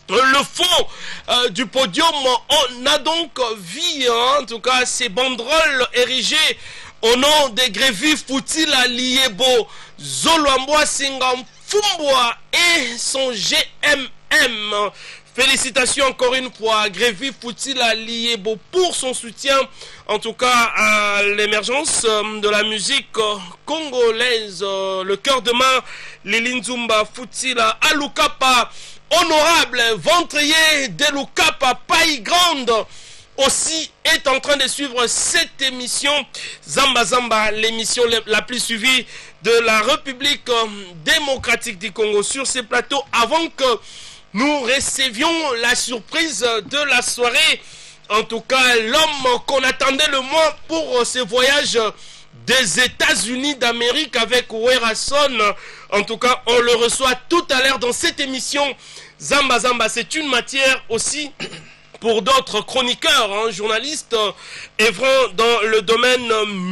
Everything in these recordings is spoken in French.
le fond du podium. On a donc vu en tout cas ces banderoles érigées au nom des Grévi Foutila Liebo Zolwamboa Singamfumbwa et son GMM. Félicitations encore une fois à Grévi Foutila Liebo pour son soutien, en tout cas à l'émergence de la musique congolaise. Le cœur de main, Lilinzumba Foutila Alukapa, honorable ventrier de Lukapa Paille Grande, aussi est en train de suivre cette émission Zamba Zamba, l'émission la plus suivie de la République démocratique du Congo sur ces plateaux, avant que nous recevions la surprise de la soirée. En tout cas, l'homme qu'on attendait le moins pour ce voyage des États-Unis d'Amérique avec Werason. En tout cas, on le reçoit tout à l'heure dans cette émission Zamba Zamba. C'est une matière aussi pour d'autres chroniqueurs, journalistes, œuvrant dans le domaine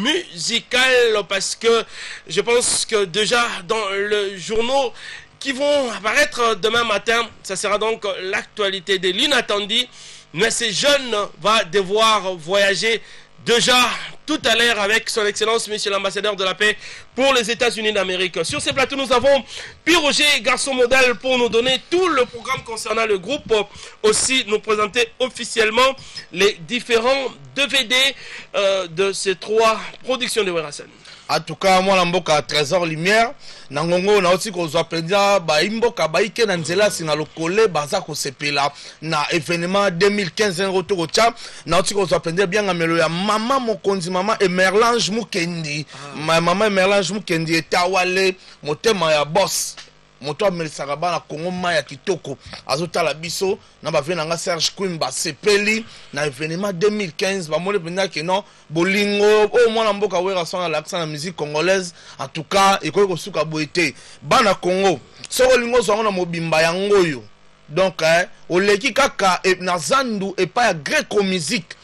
musical, parce que je pense que déjà dans le journaux qui vont apparaître demain matin, ça sera donc l'actualité de l'inattendu. Mais ces jeunes vont devoir voyager déjà tout à l'heure avec son excellence monsieur l'ambassadeur de la paix pour les États-Unis d'Amérique. Sur ces plateaux, nous avons Roger, garçon modèle, pour nous donner tout le programme concernant le groupe, aussi nous présenter officiellement les différents DVD de ces trois productions de Werason. En tout cas, moi, l'amboka Trésor Lumière, nangongo na aussi ko zopendia ba imboka ba ike na nzela sina lokole baza ko sepela na événement 2015 retour cha na aussi ko zopendia bien ngamelo ya mama mokonzi mama Emerlange Mukendi. Mama Emerlange Mukendi etawale motema ya boss. Moto amelisaka bana Kongo maya kitoko azotala biso na bavena nga Serge Kwimba sepeli na événement 2015 ba mole penda que non bolingo au mwana mboka Werason à l'accent la musique congolaise. En tout cas eko ko suka boité bana Congo soko lingo zongo na mobimba yango yo donc oleki kaka e na zandu e pa ya greco musique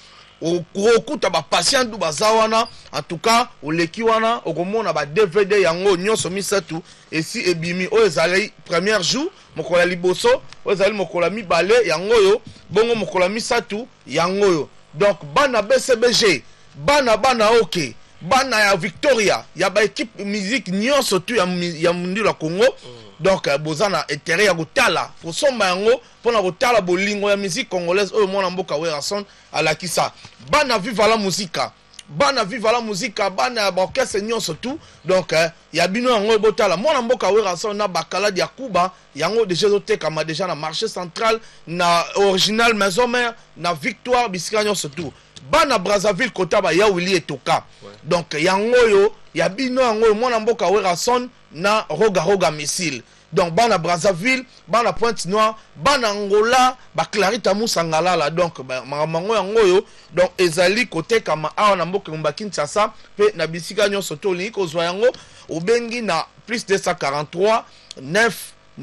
okuta ba patient du bazawana. En tout cas oleki wana okomona ba DVD yango nyonso misatu esi ebimi o ezali premier jour mokola liboso o ezali mokola mibale yango yo bongo mokola misatu yango yo. Donc bana BCBG bana OK bana ya Victoria ya ba équipe musique nyonso tu ya mundi la Congo. Donc bozana intérêt ya kotala pour somba yango pona kotala bolingo ya musique congolaise oyo mwana mboka Werason alakisa bana viva la musica bana viva la musica bana ya orchestre nyonso tout. Donc ya bino yango botala mwana mboka Werason na bakaladi ya Kuba yango déjà zotekama déjà na marché central na original maison mère na Victoire bisika nyonso tout bana Brazzaville kotaba ya Willy Etoka. Donc yango yo ya bino yango mwana mboka Werason na roga missile. Donc bana Brazzaville bana Pointe-Noire bana Angola ba Clarita Musangala la. Donc mango yango yo donc ezali kote kama awa na mboka Kinshasa pe na bisika nyonso to li ko zwa yango obengi na plus 243 9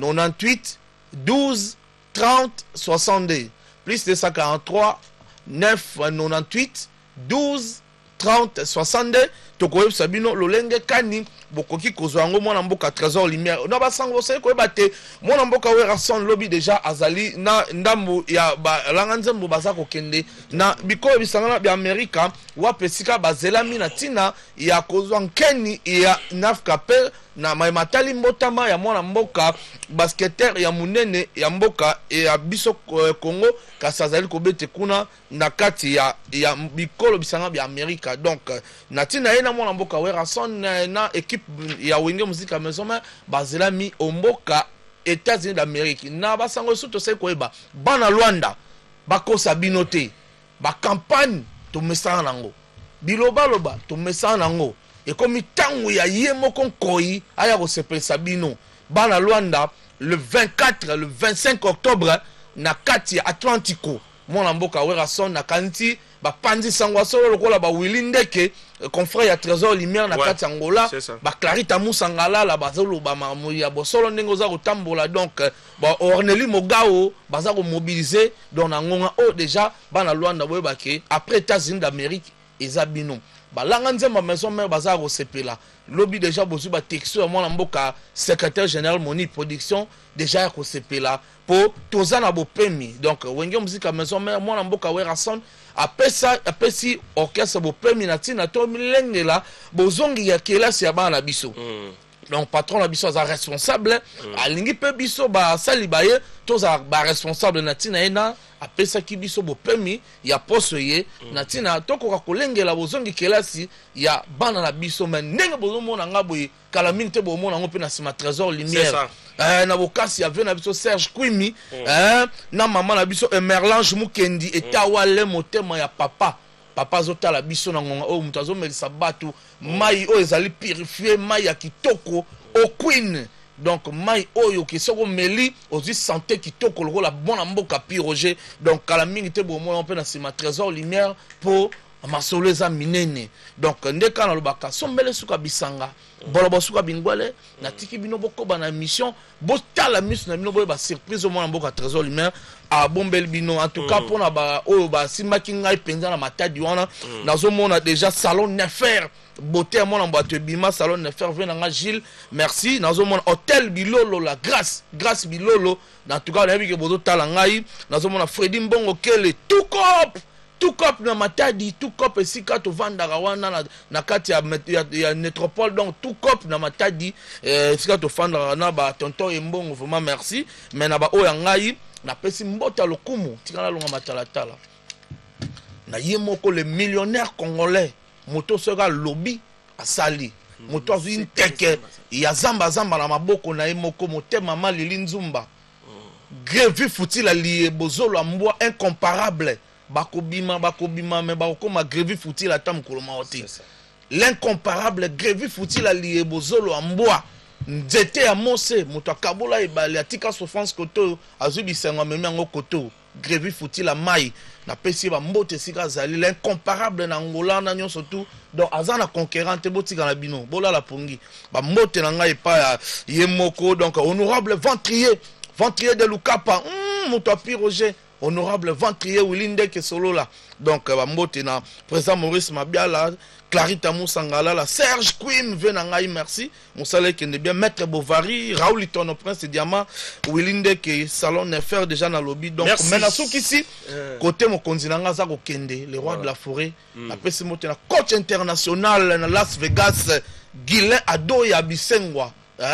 98 12 30 62 plus 243 9 98 12 30 62. Tokoyeb sabino lolenge kani bokoki kozwa yango mwana mboka Trésor Lumière na basango se ko ebate mwana mboka Werason lobby déjà azali na ndambo ya balanga nzembo baza kokende na biko bisangana bi Amerika wapesika bazelami na tina ya kozwa nkeni ya nafka pe na matali mbotama ya mwana mboka basketeur ya munene ya mboka ya biso Congo kasazali kobete kuna na kati ya bikolo bisanga bi Amerika. Donc na tina na mwana mboka Werason na équipe ya wenge musique à maison mais bazelami omboka États-Unis d'Amérique na basango soto se koeba bana Luanda bakosa binote ba campagne to mesana nango biloba loba to mesana nango e komi tangu ya yemo konkoi aya ko sepelisa bino bana Luanda le 24 le 25 octobre na kati ya Atlantico mwana mboka Werason na kanti ba pandi sangwa solo lokola ba Willy Ndeke confrère ya Trésor Lumière na kati Angola ba Clarita Musangala la bazolo ba mamuya bosolo ndenge za kotambola. Donc ba Orneli Mogao baza ko mobiliser donc na ngonga o déjà bana Luanda boyeba ke après États-Unis d'Amérique ezabino balanga nzemba maison mère baza ko sepela lobby déjà bozu ba texto mwana mboka secrétaire général Moni production déjà ko sepela pour tozana bo pemi donc wenge musique maison mère mwana mboka Werason apesi orchestre bo pemi na tina to milengela bozongi ya kelasi ya bana biso donc patron la biso za responsable alingi pe biso ba sali baye toza ba responsable na tina ena apesa ki biso bo pemi ya poso ye na tina tokoka kolengela bozongi kelasi ya bana na biso mais ndenge bozomona nga boye kala mingi te bomona ngo pe na sima trésor lumière na bokasi ya na biso Serge Kwimi na mama na biso Emerlange Mukendi etawale motema ya papa zotala biso na ngonga o mutu azomelisa bato mai o ezali purifié mai ya kitoko au Queen donc mai oyo kesoko meli ozi santé kitoko lokola bona mboka Roger donc kala mingi te bomona pe na sima trésor lumière pour masolo eza minene donc ndeka na lobaka sombele suka bisanga bolobo suka bingwele na tiki bino bokoba na mission botala mission na bino boye ba surprise au mwana mboka trésor lumière a bombel bino en tout cas pour na ba oyo ba simaki ngai penza na matadi wana nazomona déjà salon Nefer beauté mwana mbote bima salon Nefer vena nga Gilles merci nazomona hôtel Bilolo la grâce Bilolo en tout cas na biki bozo tala ngai nazomona Freddy Mbongo Kele tout cop na matadi tout cop esika to vanda wana na kati ya métropole donc tout cop na matadi esika to vanda na ba tonton Mbongo vraiment merci mais na ba oya ngai na pesi mbota lokumu tikana longa matalatala na yemoko le millionnaire congolais moto sera lobby asali moto azui nteke ya zamba na maboko na yemoko motema malili nzumba grève futila lié bozolo mbwa incomparable bakobima mais bakoma grève futila tam koloma oti l'incomparable grève futila lié bozolo mbwa nzete ya mose moto akabola ebale atika souffrance koto azubisenga meme ngo koto grève futila mai na pesi ba mbote sika zali l'incomparable na Angola na nyonso tout donc azana conquérante botika na bino bola la pongi ba mbote na ngai pa ya yemoko donc honorable ventrier de Lukapa moto api Roger honorable ventrier Wilinde ke solo là donc ba mbote na président Maurice Mabiala Clarita Moussangala la Serge Queen venangai merci Moussale qui est bien maître Bovary Raoul Tono Prince Diamant Wilinde ke salon Nefer déjà na lobby donc maintenant soki ici côté mon continent za ko kende le roi de la forêt après ce moté na coach international na Las Vegas Guilain Adoya Bisengwa.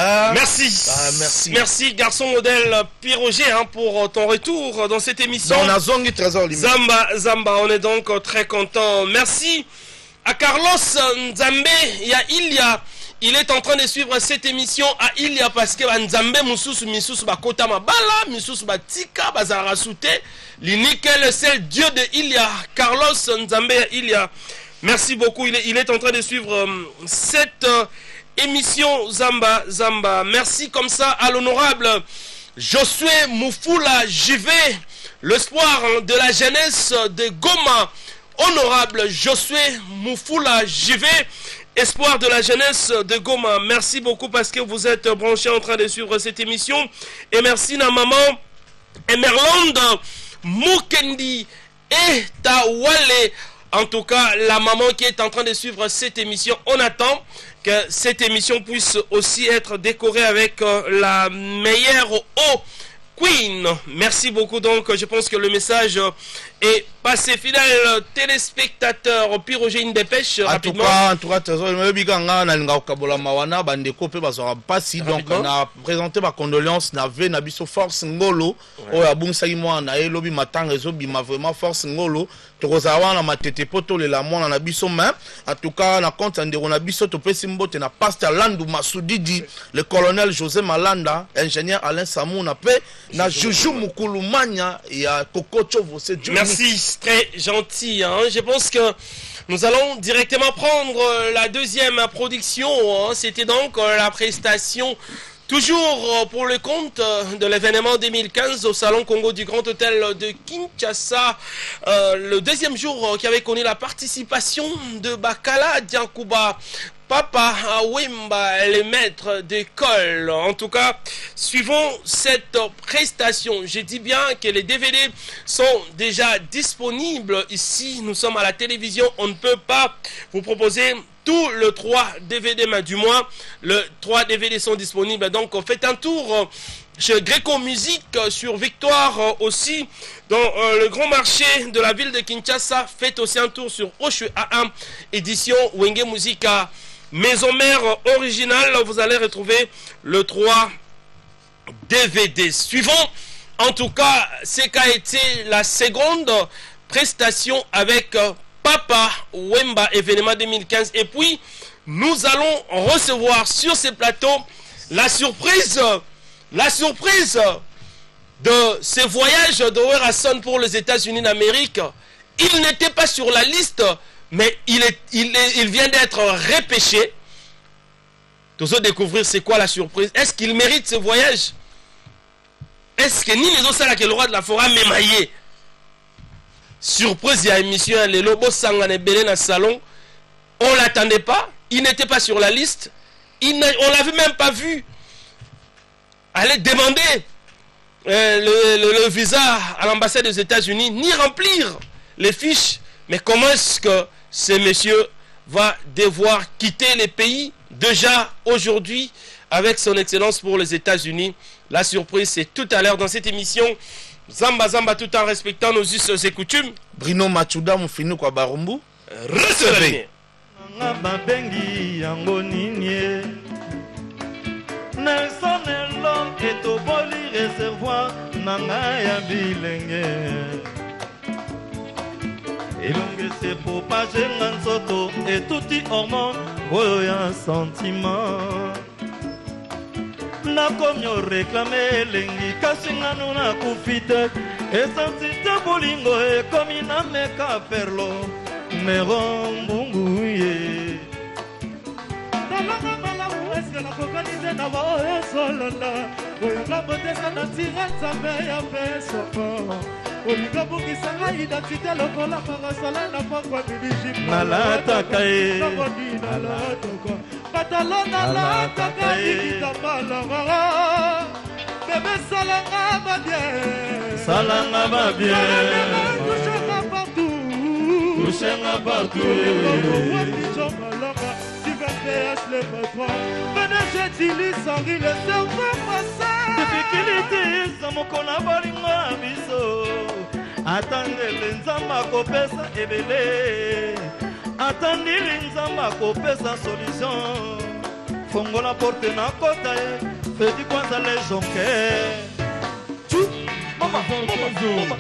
Merci garçon modèle Roger pour ton retour dans cette émission. Dans la zone du trésor limite. Zamba, on est donc très content. Merci à Carlos Nzambe il est en train de suivre cette émission à Ilia parce que Nzambe Misusu bakota mabala, Misusu batika bazara soute, l'unique le seul Dieu de Ilia, Carlos Nzambe Ilia. Merci beaucoup. Il est en train de suivre cette émission Zamba. Merci comme ça à l'honorable Josué Mufula JV, l'espoir de la jeunesse de Goma. Honorable Josué Mufula JV, espoir de la jeunesse de Goma. Merci beaucoup parce que vous êtes branchés en train de suivre cette émission. Et merci à maman Emerlande Mukendi et Tawale. En tout cas, la maman qui est en train de suivre cette émission, on attend que cette émission puisse aussi être décorée avec la meilleure eau Queen. Merci beaucoup. Donc, je pense que le message est passé. Fidèle téléspectateur, Roger, une dépêche rapidement. En tout cas, donc on a présenté ma condoléance na biso force ngolo o ya bungisa moi na elobi matanga ezobi ma vraiment force ngolo tokozawa na matete poto le la mona na biso main en tout cas na compte ndeko na biso to pesi mbote na pasteur Landu Masudidi le colonel José Malanda ingénieur Alain Samouna pe na Juju Mukulumanya ya Kokocho Vosé. Merci, très gentil. Hein. Je pense que nous allons directement prendre la deuxième production. Hein. C'était donc la prestation, toujours pour le compte de l'événement 2015 au Salon Congo du Grand Hôtel de Kinshasa. Le deuxième jour qui avait connu la participation de Bakala Diankouba. Papa Wemba, les maîtres d'école. En tout cas, suivons cette prestation. Je dis bien que les DVD sont déjà disponibles ici. Nous sommes à la télévision. On ne peut pas vous proposer tout le 3 DVD, mais du moins, le 3 DVD sont disponibles. Donc, faites un tour chez Greco Musique sur Victoire aussi. Dans le grand marché de la ville de Kinshasa, faites aussi un tour sur Oshu A1, édition Wenge Musica. Maison mère originale, vous allez retrouver le 3 DVD. Suivons en tout cas ce qu'a été la seconde prestation avec Papa Wemba, événement 2015. Et puis, nous allons recevoir sur ces plateaux la surprise de ce voyage d'Ower Hassan pour les États-Unis d'Amérique. Il n'était pas sur la liste, mais il vient d'être repêché. Nous allons découvrir c'est quoi la surprise. Est-ce qu'il mérite ce voyage? Est-ce que ni les autres salles que le roi de la forêt m'émaillé? Surprise, il y a émission, les lobos sangane belé dans le salon. On ne l'attendait pas. Il n'était pas sur la liste. On ne l'avait même pas vu. Aller demander le visa à l'ambassade des États-Unis, ni remplir les fiches. Mais comment est-ce que ce monsieur va devoir quitter les pays déjà aujourd'hui avec son excellence pour les États-Unis? La surprise, c'est tout à l'heure dans cette émission. Zamba Zamba, tout en respectant nos us et coutumes. Bruno Machuda, mon finu kwa Barumbu. Recevez. Nelson l'homme est au boli réservoir Nangaya bilenge Elonge c'est pour pas gérer soto et tout y hormone un sentiment Na comme yo réclamé lengi kasinga nuna kufite et sentite bolingo et comme ina meka perlo Meron bunguye Est-ce que la focalisée n'a pas solana? Oui, la beauté ça n'a tiré sa veille à faire son oui, la bougie ça a identité le vol à Parasola n'a pas quoi de l'Égypte. Nalata kae. Nalata quoi. Patalon nalata kae. Tapalara. Bébé salanga va bien. Salanga va bien. Touchera partout. Touchera partout. Le patron, j'utilise sans rire le cerveau passé. Depuis qu'il était, ça m'a collaboré à biso. Attendez l'enzamba kopesa ebele. Attendez l'enzamba kopesa solution. Fongo la porte na kota e, fait du kwanza les jonquets. Maman, maman.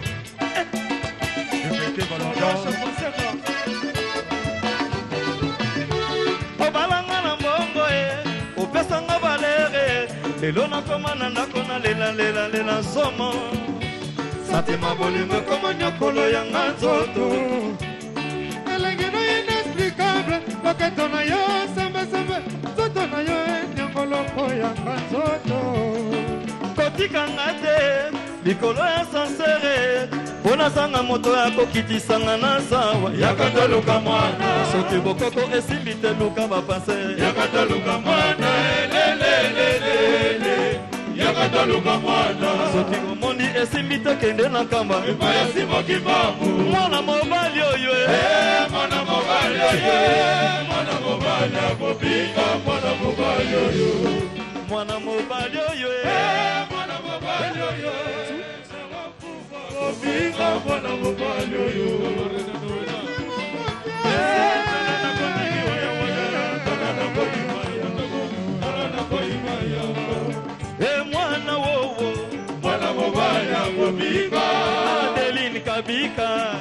Opesanga valere lelo nakomana nakona lela somo satima bolingo koma nyokolo yanga nzoto elengi no inexplicable loketo na yo sembe nzoto na yo nyokolo yanga nzoto kotikanga te likolo ya sansere Bona sanga moto ya kokitisanga na sawa Yakata luka mwana Soki bokoko esimbite luka bapase Yakata luka mwana Lelelelele Yakata luka mwana Soki omoni esimbite kende na kamba Epa ya simo kibamu Mwana mobali oyo Mwana mobali oyo Mwana mobali ya kopika Mwana mobali oyo Mwana mobali oyo Mwana mobali oyo Viva mwana mobali oyo mwana wowo mwana mobali akobika Adeline Kabika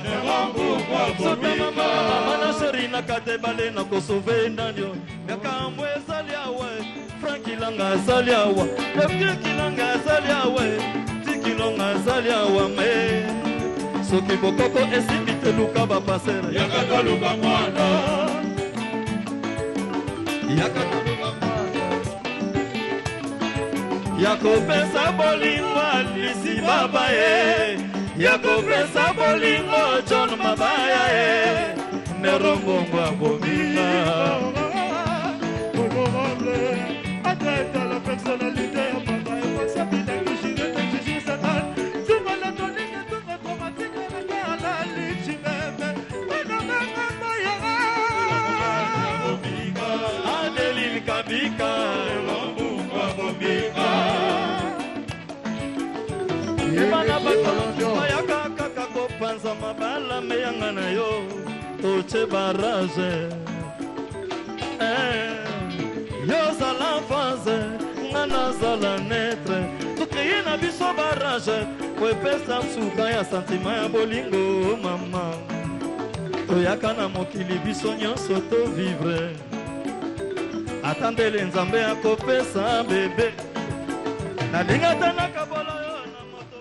mama na Sherina Katebale na kosove ndanyo Yakamwe ezali awe Franki Langa azali awa Franki Langa azali awe Kilonga zalia wame Soki bokoko esimbite luka bapasera Yakata luka mwana Yakata luka mwana Yakopesa bolingo alisi baba ye Yakopesa bolingo John Mabaya ye Nerombongo abominga Solo l'idée à papa et moi ça vient de juger ça donne. Tu vas la donner que tu vas traumatique à la lutte tu m'aimes. Adeline Kabika, Mambukwa Bobika. Yebana bakolo mayaka kaka kopanza mabala meyanga na yo toche barrage. Yo zala phase ngana zala netre to créer na biso barrage ko pesa suka ya sentiment ya bolingo mama. Toyaka na mokili biso nyonso to vivre. Attendez nzambe akopesa bébé. Na lingata na kabola yo na moto.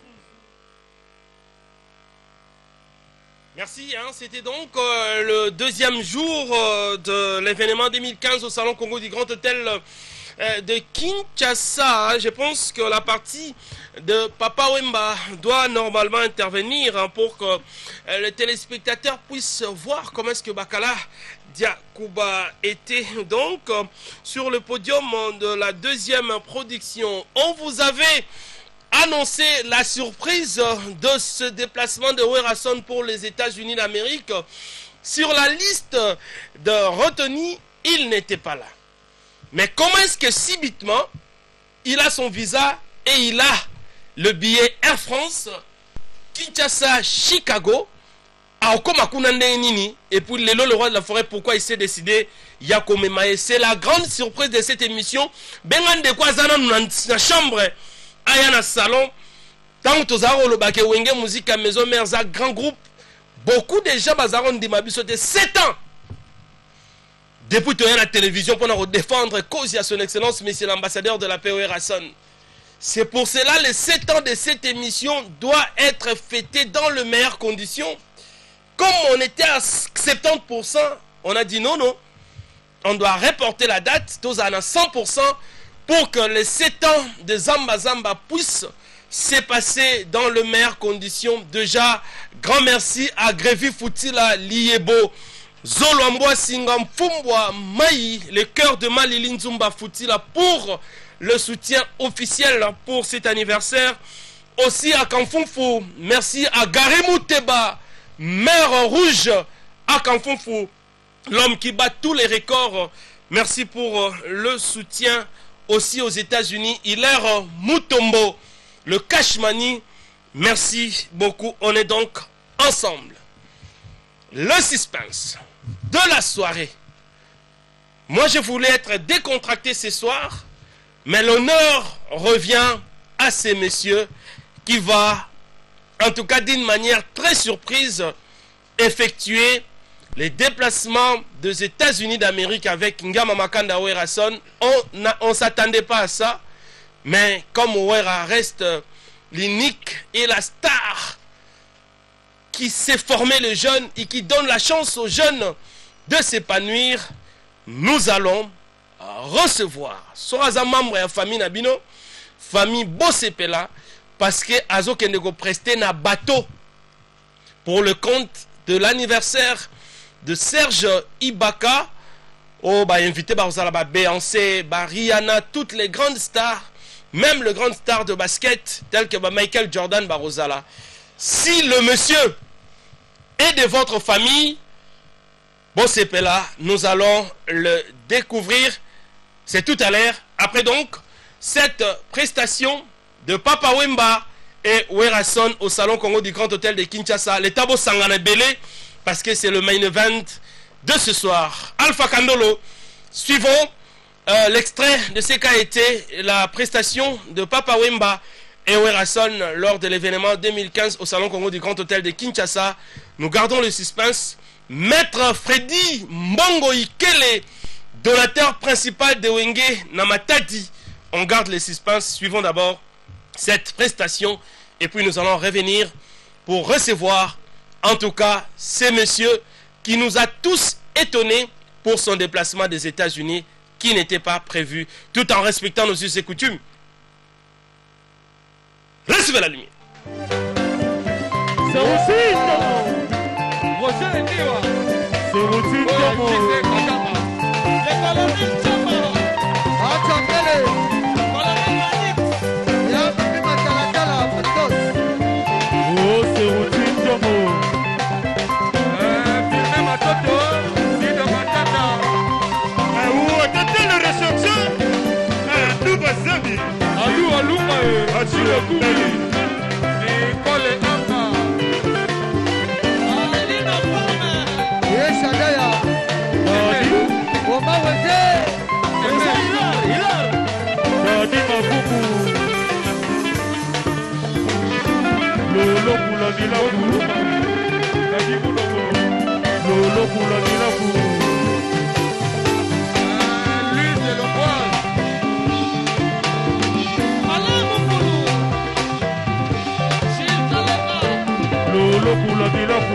Merci, hein, c'était donc le deuxième jour de l'événement 2015 au Salon Congo du Grand Hôtel de Kinshasa. Je pense que la partie de Papa Wemba doit normalement intervenir, hein, pour que les téléspectateurs puissent voir comment est-ce que Bakala Diakouba était donc sur le podium de la deuxième production. On vous avait annoncé la surprise de ce déplacement de Werason pour les États-Unis d'Amérique. Sur la liste de retenus, il n'était pas là. Mais comment est-ce que subitement, il a son visa et il a le billet Air France, Kinshasa, Chicago, et puis le roi de la forêt, pourquoi il s'est décidé Yakomemae. C'est la grande surprise de cette émission. Bengan de quoi zana na chambre, aya na salon, tant que tozaro le baké wenge musique à maison mère za grand groupe, beaucoup de gens bazaron di mabiso de 7 ans. Depuis que la télévision pour défendre cause à son excellence, monsieur l'ambassadeur de la paix Werason. C'est pour cela les 7 ans de cette émission doivent être fêtés dans les meilleures conditions. Comme on était à 70%, on a dit non, on doit reporter la date, tous à 100%, pour que les 7 ans de Zamba Zamba puissent se passer dans les meilleures conditions. Déjà, grand merci à Grévi Foutila Liebo, Zolwambwa Singam Fumbwa Maï, le cœur de Malili Nzumba Foutila pour le soutien officiel pour cet anniversaire. Aussi à Kanfunfu, merci à Garimou Teba, Mère Rouge à Kanfunfu, l'homme qui bat tous les records. Merci pour le soutien aussi aux États-Unis. Hilaire Mutombo, le Cashmani, merci beaucoup. On est donc ensemble. Le suspense de la soirée. Moi, je voulais être décontracté ce soir, mais l'honneur revient à ces messieurs qui va, en tout cas d'une manière très surprise, effectuer les déplacements des États-Unis d'Amérique avec Ngama Makanda Werason. On ne s'attendait pas à ça, mais comme Wera reste l'unique et la star qui s'est formé le jeune et qui donne la chance aux jeunes de s'épanouir, nous allons recevoir Soraza membre de la famille Nabino, famille Bossepela, parce que Azo Kendego presté na bateau pour le compte de l'anniversaire de Serge Ibaka. Oh, bah invité par Beyoncé, Rihanna, toutes les grandes stars, même le grand star de basket tel que Michael Jordan Barozala. Si le monsieur est de votre famille, Bossepela, nous allons le découvrir. C'est tout à l'heure. Après donc cette prestation de Papa Wemba et Werason au Salon Congo du Grand Hôtel de Kinshasa, les tabos Sangana Belé, parce que c'est le main event de ce soir. Alpha Kandolo, suivons l'extrait de ce qu'a été la prestation de Papa Wemba et Werason lors de l'événement 2015 au Salon Congo du Grand Hôtel de Kinshasa. Nous gardons le suspense. Maître Freddy Mbongo Ikele, donateur principal de Wenge Namatadi. On garde le suspense. Suivons d'abord cette prestation et puis nous allons revenir pour recevoir en tout cas ces messieurs qui nous a tous étonnés pour son déplacement des États-Unis qui n'était pas prévu, tout en respectant nos us et coutumes. Recevez la lumière. C'est aussi Lolo kula bilaku Nadi kuloko Lolo kula bilaku L'huile de l'omboise. Alain Moukoulou. Gilles Kaleka. Lolo kula bilaku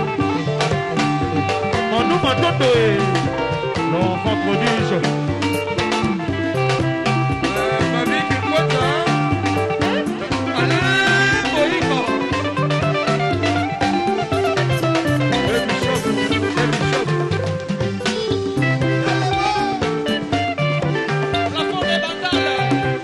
Manu matoto l'enfant prodige Mami Kikwata. Alain Boyko. Plafond des Bandales.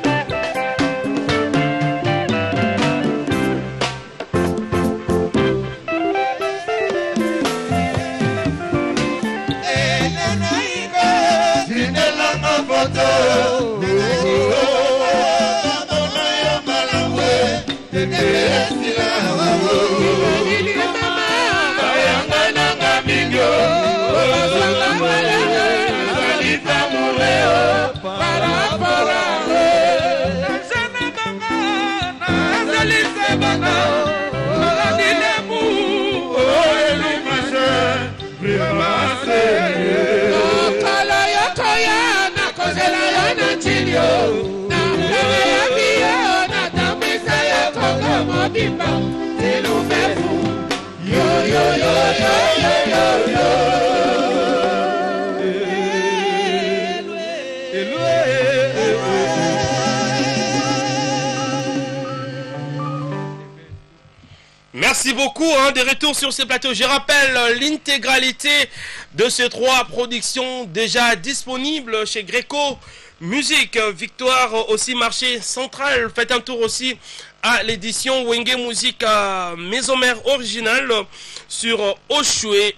Merci beaucoup, des retours sur ce plateau. Je rappelle l'intégralité de ces 3 productions déjà disponibles chez Greco Musique. Victoire aussi marché central. Faites un tour aussi à l'édition Wenge Musique Maison Mère originale sur Oshwe.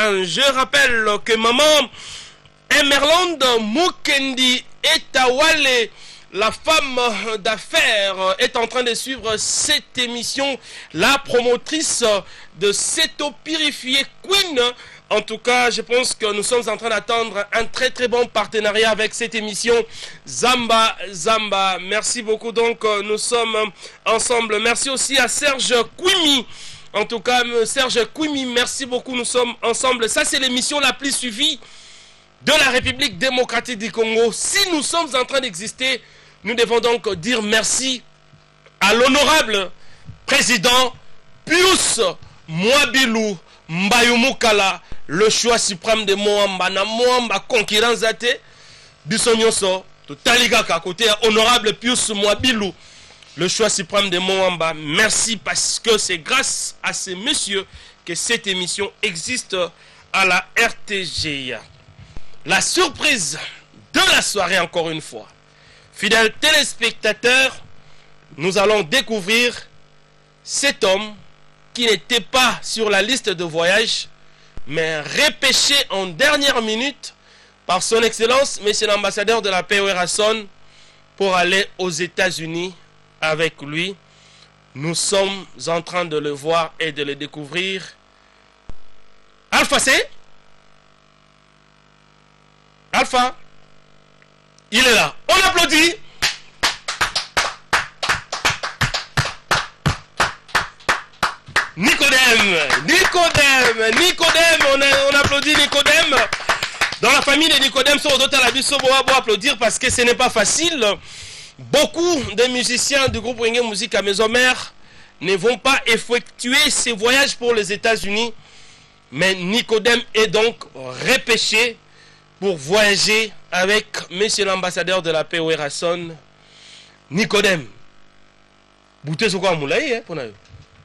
Je rappelle que maman Emerland Mukendi Etawale, la femme d'affaires, est en train de suivre cette émission, la promotrice de cette eau purifiée Queen. En tout cas, je pense que nous sommes en train d'attendre un très très bon partenariat avec cette émission Zamba Zamba. Merci beaucoup, donc nous sommes ensemble. Merci aussi à Serge Kwimi. En tout cas, Serge Kwimi, merci beaucoup, nous sommes ensemble. Ça, c'est l'émission la plus suivie de la République démocratique du Congo. Si nous sommes en train d'exister, nous devons donc dire merci à l'honorable président Pius Mwabilou Mbayumukala, le choix suprême de Moamba. Na Moamba concurrence zate bisonyoso to taligaka côté honorable Pius Mwabilou, le choix suprême de Moamba. Merci, parce que c'est grâce à ces messieurs que cette émission existe à la RTG. La surprise de la soirée, encore une fois. Fidèles téléspectateurs, nous allons découvrir cet homme qui n'était pas sur la liste de voyage, mais repêché en dernière minute par son excellence, monsieur l'ambassadeur de la paix Werrason, pour aller aux États-Unis avec lui. Nous sommes en train de le voir et de le découvrir. Alpha C. Alpha, il est là. On applaudit. Nicodème, on applaudit Nicodème. Dans la famille de Nicodème, sur d'autres à la biso, on va applaudir parce que ce n'est pas facile. Beaucoup de musiciens du groupe Wenge Musique à Maison Mère ne vont pas effectuer ces voyages pour les États-Unis. Mais Nicodème est donc repêché pour voyager avec monsieur l'ambassadeur de la paix Werrason. Nicodème. Bouté sur quoi moulaï, pour nous.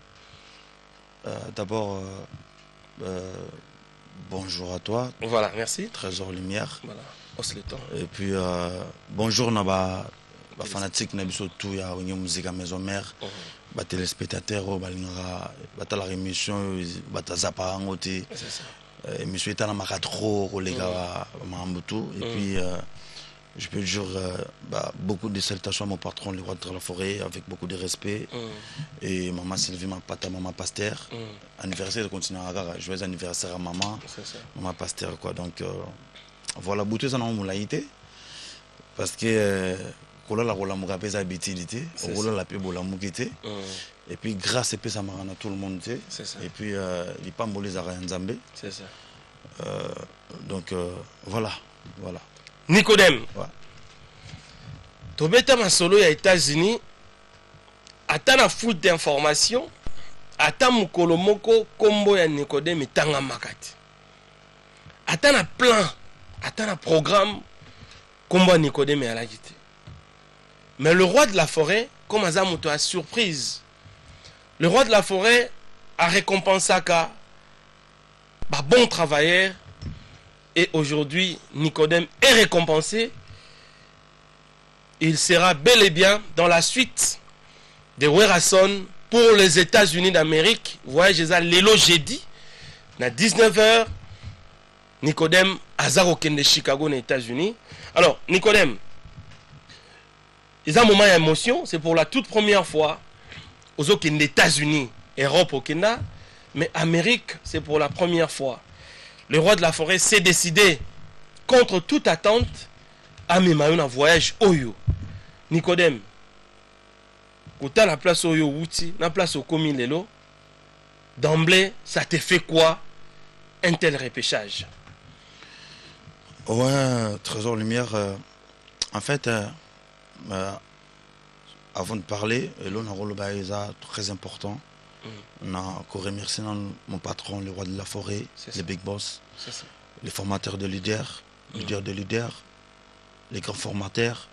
D'abord, bonjour à toi. Voilà, merci. Trésor Lumière. Voilà, hausse le temps. Et puis, bonjour Naba, fanatique Nabiso tout ya Wenge Musique à Maison Mère. Ba téléspectateurs, ba la émission, ba zapa ngote. C'est ça. Émission est dans ma trop les gars, et puis je peux dire beaucoup de salutations à mon patron, le roi de la forêt, avec beaucoup de respect. Et maman Sylvie, ma pata, maman Pasteur. Anniversaire de continuer à joyeux anniversaire à maman. Maman Pasteur, quoi. Donc voilà, beauté, ça n'a pas été. Parce que kolala kolamuka pe za bitilité kolala pe bolamukité et puis grâce pe ça marana tout le monde c'est ça et puis lipamboli za nzambe c'est ça donc voilà Nicodème ouais. Tobeta masolo ya États-Unis ata na foot d'information ata mukolo moko kombo ya Nicodème tanga makati ata na plan ata na programme kombo ya Nicodème ya lakite. Mais le roi de la forêt, comme Azamuto a surprise, le roi de la forêt a récompensé un bon travailleur et aujourd'hui Nicodème est récompensé. Il sera bel et bien dans la suite de Werason pour les États-Unis d'Amérique. Vous voyez, j'ai ça l'élo jeudi, à 19h, Nicodème Azaroken de Chicago, aux États-Unis. Alors, Nicodème, ils ont un moment d'émotion, c'est pour la toute première fois aux États-Unis, Europe au Kenya, mais Amérique, c'est pour la première fois. Le roi de la forêt s'est décidé, contre toute attente, à mener un voyage Oyo. Nicodème, quand tu as la place Oyo Wouti, la place au Komi Lelo, d'emblée, ça te fait quoi un tel repêchage? Ouais, Trésor Lumière, en fait, avant de parler, l'on a un rôle très important. On a remercié mon patron, le roi de la forêt, les big boss, les formateurs de leaders, de leaders, les grands formateurs,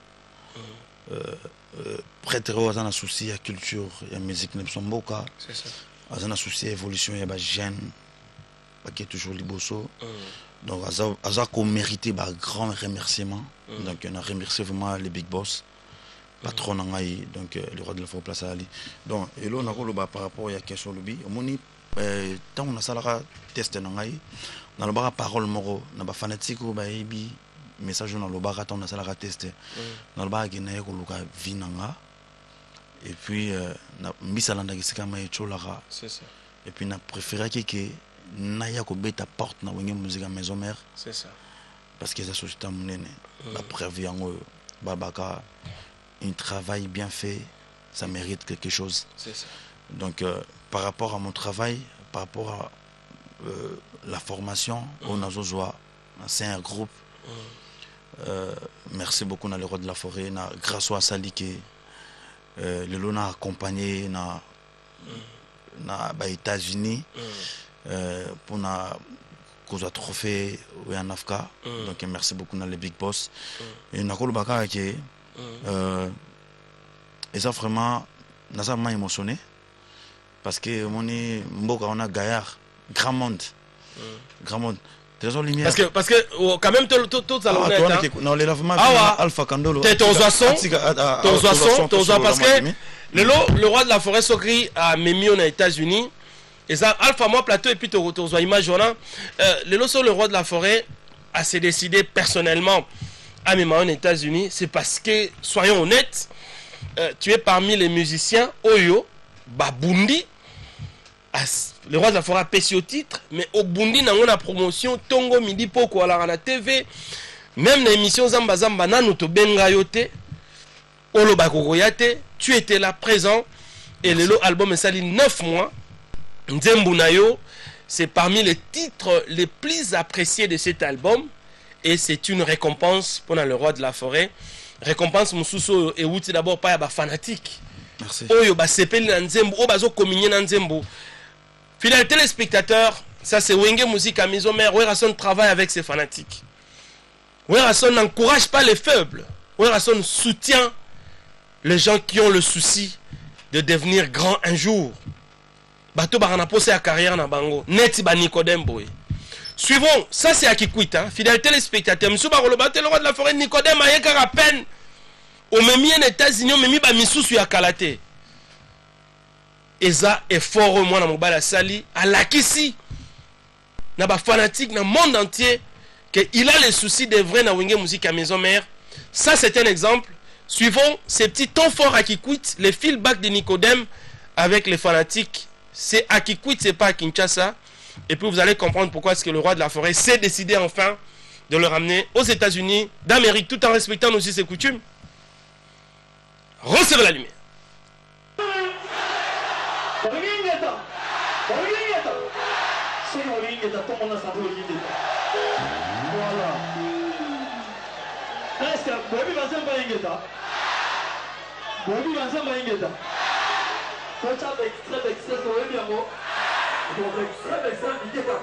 prêtres aux un souci à culture, à la musique, à un souci à l'évolution, il y a des jeunes, qui est toujours liboso. Donc, à qu'on mérité un grand remerciement. Donc, on a remercié vraiment les big boss. Patron nangai, donc le roi de la forêt place à Ali. Donc, et là, on a par rapport à la question de l'Ubi. Tant on a ça, test nangai, on a le parole moro, on a fanatique ou baby, message dans le bar, on a ça test. On a le bar qui n'a pas vie nanga. Et puis, on a mis ça dans la kama et cholara. Et puis, on a préféré que naya ko beta porte na wenge musique à maison mère. C'est ça. Parce que ça société monene. La preuve yango babaka. Un travail bien fait, ça mérite quelque chose. C'est ça. Donc, par rapport à mon travail, par rapport à la formation, on a besoin c'est un groupe. Merci beaucoup à le roi de la forêt, grâce à Salike, le lot a accompagné na États-Unis pour na cause trophée en Afrique. Donc, merci beaucoup à les big boss. Et on a colobaka qui et ça vraiment ça m'a émotionné parce que on a gaillard grand monde Trésor Lumière parce que quand même tout ça non les lavements Alpha Kandolo parce que le roi de la forêt Sokri a mis aux États-Unis et ça Alpha moi plateau et puis tu vois image le roi de la forêt a s'est décidé personnellement à mes mains aux États-Unis, c'est parce que, soyons honnêtes, tu es parmi les musiciens Oyo, Babundi, le roi de la forêt a pêché au titre, mais au Bundi, dans la promotion, Tongo Midi Poko à la TV, même l'émission Zamba Zamba Nanuto Bengayote, Olo Bakogoyate, tu étais là présent, et le album est sali 9 mois, Nzembu Nayo, c'est parmi les titres les plus appréciés de cet album. Et c'est une récompense pour le roi de la forêt. Récompense Moussousso et Wouti d'abord pas à fanatique. Merci. Oyo ba sepeli na nzembo, o bazo communier na nzembo. Fidèles téléspectateurs, ça c'est Wenge Musique à Maison Mère. Werason travaille avec ses fanatiques. Werason n'encourage pas les faibles. Werason soutient les gens qui ont le souci de devenir grand un jour. Bato barana posé à carrière na bango. Neti ba Nicodème boy. Suivons, ça c'est à qui quitte, hein. Fidèles téléspectateurs. Monsieur Barolobate, le roi de la forêt, Nicodème, a yéka à peine. Au même en États-Unis, au même ba misou sur Kalate. Et ça est fort au moins dans mon bala sali, à l'akisi. N'a pas fanatique dans le monde entier, qu'il a les soucis de vrai dans Wenge Musique à Maison Mère. Ça c'est un exemple. Suivons ces petits temps forts à qui quitte, les feedbacks de Nicodème avec les fanatiques. C'est à qui quitte, c'est pas à Kinshasa. Et puis vous allez comprendre pourquoi est-ce que le roi de la forêt s'est décidé enfin de le ramener aux États-Unis d'Amérique tout en respectant aussi ses coutumes. Recevez la lumière. Voilà. Est-ce que Bobby va s'en faire ingéta? Bobby va s'en faire ingéta. Quand tu as extrait, c'est bien bon. Tu as extrait, ingéta.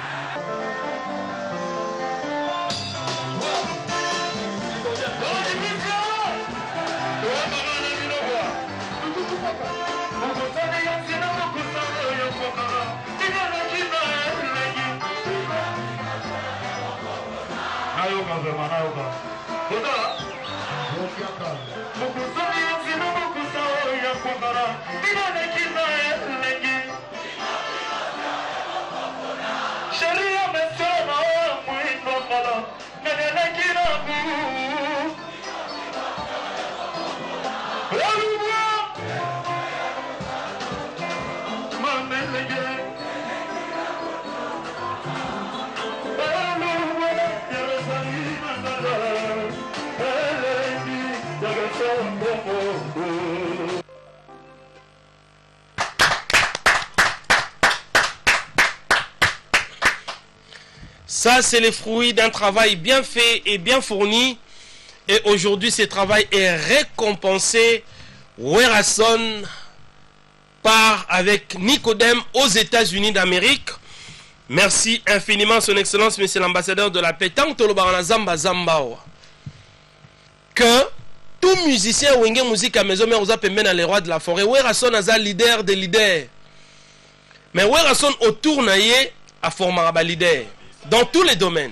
Ça, c'est le fruit d'un travail bien fait et bien fourni. Et aujourd'hui, ce travail est récompensé. Werason part avec Nicodème aux États-Unis d'Amérique. Merci infiniment, Son Excellence, Monsieur l'ambassadeur de la paix. Tant que Zamba Zambao. Que tout musicien ou une musique à maison, mais on a permis dans les rois de la forêt. Werason est un leader des leaders. Mais Werason autour naïe a formé un leader. Dans tous les domaines.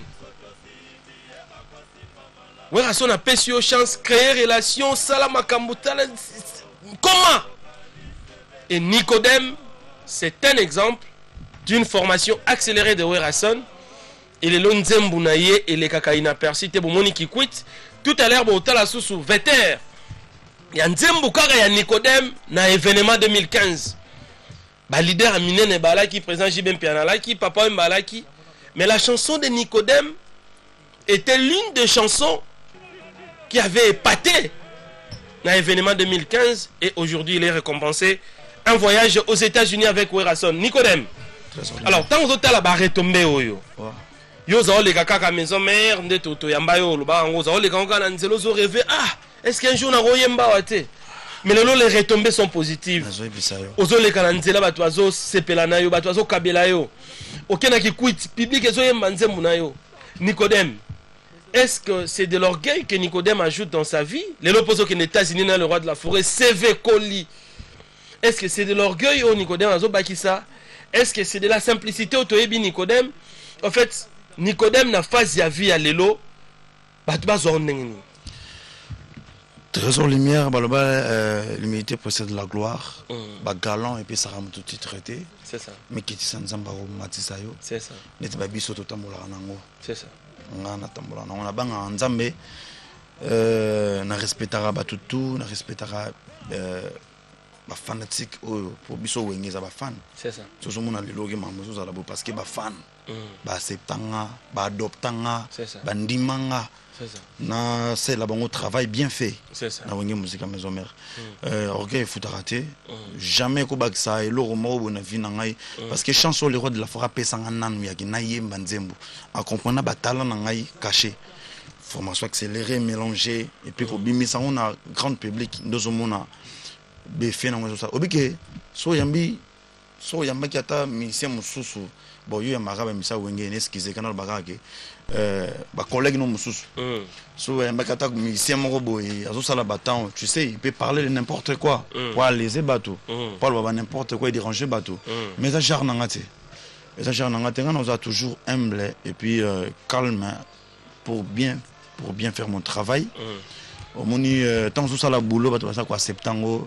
Werason a péché aux chances, créer relation, salama kambutala. Comment? Et Nicodème, c'est un exemple d'une formation accélérée de Werason. Et les Lonzembounaye et les Kakaina Persi, Tebomoni qui quitte. Tout à l'heure, au la sous Veter. Il y a Nzembukara, il y a Nicodème, dans l'événement 2015. Bah, leader Amine Nebalaki, président Jibem Pianalaki, Papa Mbalaki. Mais la chanson de Nicodème était l'une des chansons qui avait épaté dans l'événement 2015 et aujourd'hui il est récompensé. Un voyage aux États-Unis avec Werason. Nicodème. Alors, tant que vous avez retombé, vous avez les kaka maison mère, vous avez rêvé, ah, est-ce qu'un jour on a retombé? Mais les retombées sont positives. Ozo les kananzela batwazo sepelana yo batwazo kabela yo. Okena ki quit public ezo yembanze munayo. Nicodème. Est-ce que c'est de l'orgueil que Nicodème ajoute dans sa vie? Les loposo qui n'est États-Unis dans le roi de la forêt CV Koli. Est-ce que c'est de l'orgueil au Nicodème azo bakisa? Est-ce que c'est de la simplicité au toyebi Nicodème? En fait, Nicodème n'a pas ya vie à l'élo. Batba zonengni. Trésor lumière, l'humilité possède la gloire. Galant et puis ça rame tout traité. C'est ça. Mais qui t'y baro matisayo. C'est ça. N'est pas biso to tambola nango. C'est ça. On a tambola. On a banga nzambe. Na respectera batutu, na respectera ba fanatique pour biso wengeza ba fan. C'est ça. Tout le monde a le logo mamozo za labo parce que ba fan. Ba septanga, ba adoptanga, ba ndimanga. C'est ça. Na c'est là bon travail bien fait. C'est ça. Na wenge musique à maison mère. Orgueil faut rater. Jamais ko baksa et lo romo bona vie na ngai parce que chanson les rois de la forêt pesanga nanu ya ki na yemba nzembo. A comprendre ba talent na ngai caché. Formation accélérée, mélangée et puis ko bimisa on a grand public ndozo mona be fait na ngso ça. Obike so yamba ki ata musicien mususu. Bon yo yamba ba misa wenge n'excuser kana ba ka ke ba collègue no mususu so mbakata musicien moko boy azo sala batan tu sais il peut parler de n'importe quoi pour léser bateau parle ba n'importe quoi déranger bateau mais ça genre nangate on a toujours humble et puis calme pour bien faire mon travail au moni tant so sala boulot bateau ça quoi septembre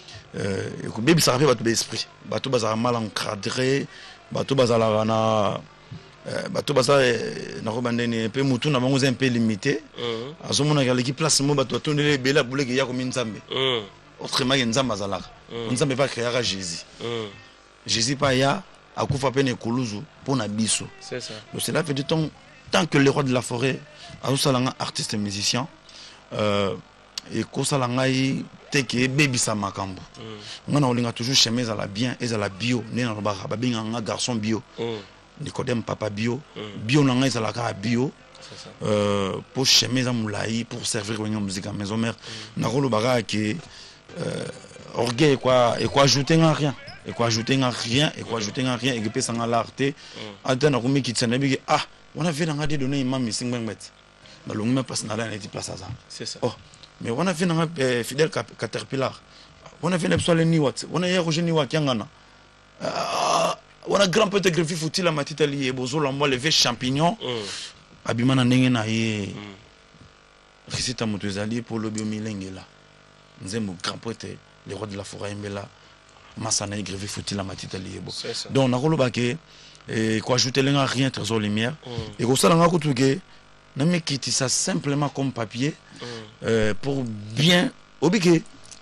ko bebi ça fait bateau d'esprit bateau bazara mal encadré bateau bazala na bateau baza na robandene pe mutu na bango un peu limité azomona ka l'équipe place mo bateau tonele bela bouleke ya ko minzambe autrement nzamba zalaka nzambe pas créer Jésus pas ya akufa pene kuluzu pona biso c'est ça. Donc cela fait du temps tant que le roi de la forêt azosalanga artiste musicien et kosala ngai teke bebisa makambo ngana olinga toujours chemise à la bien et à la bio nena lobaka babenga nga garçon bio Nicodème papa bio bio na ngai ezala ka bio pour chemise moulai pour servir la musique à maison mère na kolobaka ke orgueil quoi et quoi ajouter rien et quoi ajouter rien et quoi ajouter rien et que pesa nga l'arte antena komi kitsana bi ah on a vu dans des données imam missing bengbet balongi me passe na la neti place ça c'est ça oh mais on a vu dans fidèle caterpillar on a vu les psoles ni wat on a hier Roger ni wat yangana on a grand peut être fouti la matite lié bozolo moi lever champignon abimana ndenge na ye recita moto ezali pour le biomilenge là nzembo grand poète les rois de la forêt mbela masana igrevé fouti la matite lié bo donc na koloba ke et quoi ajouter lenga rien trésor lumière et ko sala nga kutuke na me kiti ça simplement comme papier pour bien obike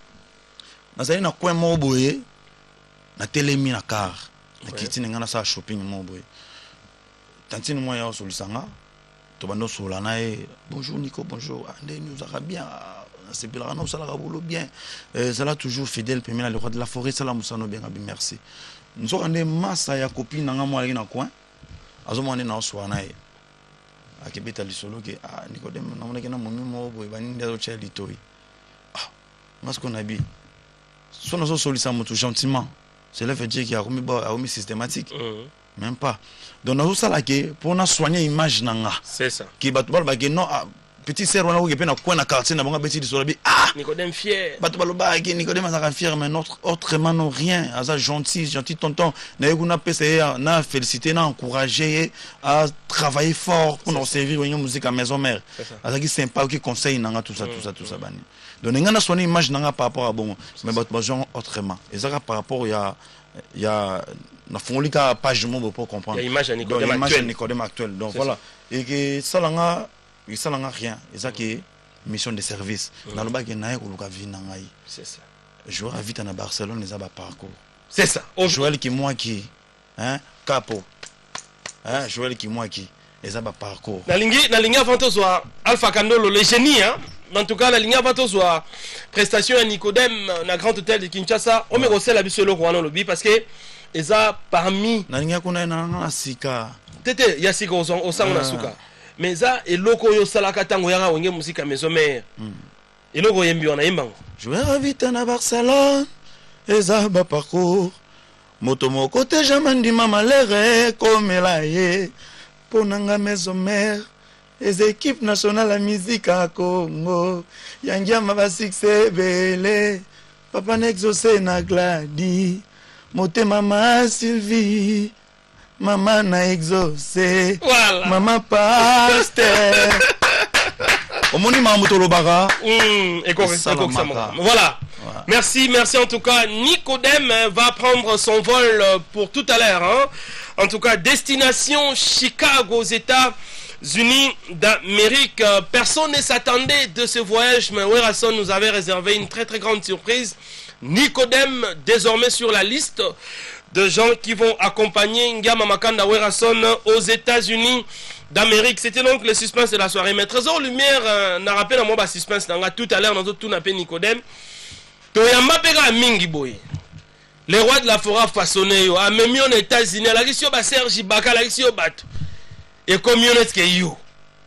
nazali na coin mo boye na telemi na car na kiti nga na sa shopping mo boye tantine moi ya solusanga to bando sola na bonjour Nico bonjour ande nous a bien c'est bien na sala rabolo bien ça là toujours fidèle premier le roi de la forêt ça la musano bien merci nous ande massa ya copine nga mo na coin azomone na soa na akibeta lisolo ke Nicodème na mona ke na momi mo boye bani ndezo cha litoi parce qu'on a bi son so solisa moto gentiment c'est le fait dire qu'il y a remis systématique même pas donc nous ça là que pour na soigner image nanga c'est ça qui bat ba ke non petit sœur wana ko pe na coin na quartier na banga beti lisolo bi Nicodème fier bat ba lo ba ke Nicodème ça fier mais autrement non rien ça gentil tonton na yekuna pese na féliciter na encourager à travailler fort pour nous servir une musique à maison mère ça qui sympa qui conseille nanga tout ça bani donc ngana soigner image nanga par rapport à bon mais bat ba genre autrement et ça par rapport il y a na fonlika page mo pour comprendre il y a image à Nicodème actuel donc voilà et que ça langa rien et ça qui mission de service na loba ke na ko luka vina ngai c'est ça joueur vite na Barcelone les aba parcours c'est ça Joël qui moi qui capo Joël qui moi qui les aba parcours na lingi avant to soit Alpha Kandolo le génie en tout cas la ligne avant to soit prestation à Nicodème na grand hôtel de Kinshasa on me recèle abisolo ko wana lobi parce que eza parmi na lingi kuna na sika tete ya sika au sang na suka mais ça et loko yo salaka tango yanga wenge musique à maison mère et loko yembi wana yembango joueur vite na Barcelone eza ba parcours moto moko te jamandi mama lere comme la ye ponanga maison mère les équipes nationales la musique à Congo yangia ma succès belé papa n'exaucé na gladi moté maman Sylvie maman na exaucé voilà. Maman pasteur omoni mamuto lobaka voilà. Merci en tout cas. Nicodème va prendre son vol pour tout à l'heure en tout cas destination Chicago aux États-Unis d'Amérique. Personne ne s'attendait de ce voyage, mais Werason nous avait réservé une très grande surprise. Nicodème désormais sur la liste de gens qui vont accompagner Ngama Makanda Werason aux États-Unis d'Amérique. C'était donc le suspense de la soirée. Mais Trésor Lumière n'a rappelé dans mon suspense tout à l'heure dans tout n'a pas Nicodème. Toyamba pega mingi boy. Les rois de la forêt façonné yo a même aux États-Unis la question ba Serge Ibaka la question bat. Et communauté que yo.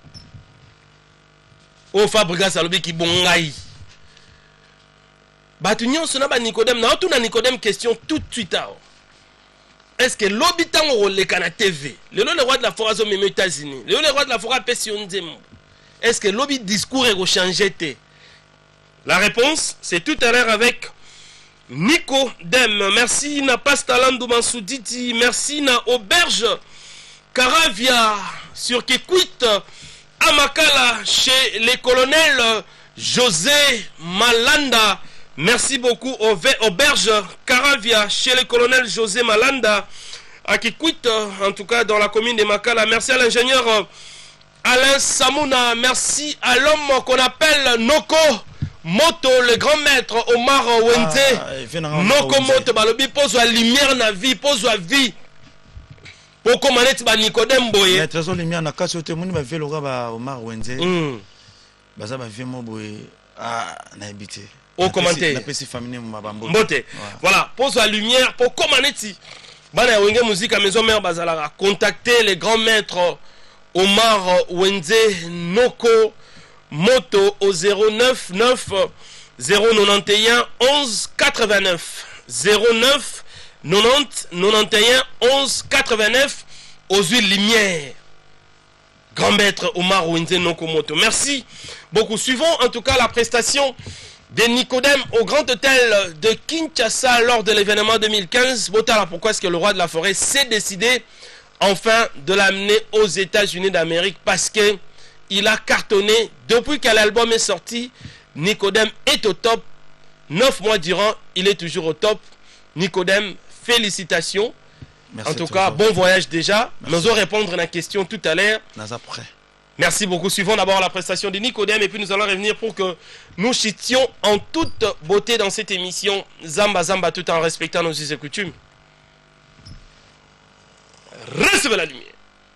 O Fabrica Salobi ki bongai. Batunyon sona ba Nicodème na tout na Nicodème question tout de suite. Est-ce que l'habitant au Lekana TV, le roi de la forêt aux États-Unis, le roi de la forêt est-ce que l'obit discours est changé? La réponse, c'est tout à l'heure avec Nicodème. Merci na Pastalandou Mansouditi, merci na Auberge Caravia sur Kikwit Amakala chez les colonels José Malanda. Merci beaucoup Auberge Caravia chez le colonel José Malanda à Kikwit, en tout cas dans la commune de Makala. Merci à l'ingénieur Alain Samouna. Merci à l'homme qu'on appelle Noko Moto, le grand maître Omar Wenze. Noko Moto, balobi pose la lumière na vie, pose la vie. Pour commander ba Nicodème Boye. Trésor lumière na kaso te moni ba velo ba Omar Wenze. Baza ba vie mo boye. Ah, n'habité. Au commentaire. La PC famille Mabambo. Mbote. Voilà, pose la lumière pour commander. Bana Wenge Musique à Maison Mère Bazalara. Contactez les grands maîtres Omar Wenze Noko Moto au 09 9 091 11 89 09 90 91 11 89 aux huiles lumière. Grand maître Omar Wenze Noko Moto. Merci beaucoup. Suivons en tout cas la prestation de Nicodème au Grand Hôtel de Kinshasa lors de l'événement 2015. Botala, pourquoi est-ce que le roi de la forêt s'est décidé enfin de l'amener aux États-Unis d'Amérique? Parce que il a cartonné depuis que l'album est sorti. Nicodème est au top. 9 mois durant, il est toujours au top. Nicodème, félicitations. Merci en tout cas, bon voyage déjà. Merci. Nous allons répondre à la question tout à l'heure. Après. Merci beaucoup. Suivons d'abord la prestation de Nicodème et puis nous allons revenir pour que nous chitions en toute beauté dans cette émission Zamba Zamba tout en respectant nos us et coutumes. Recevez la lumière.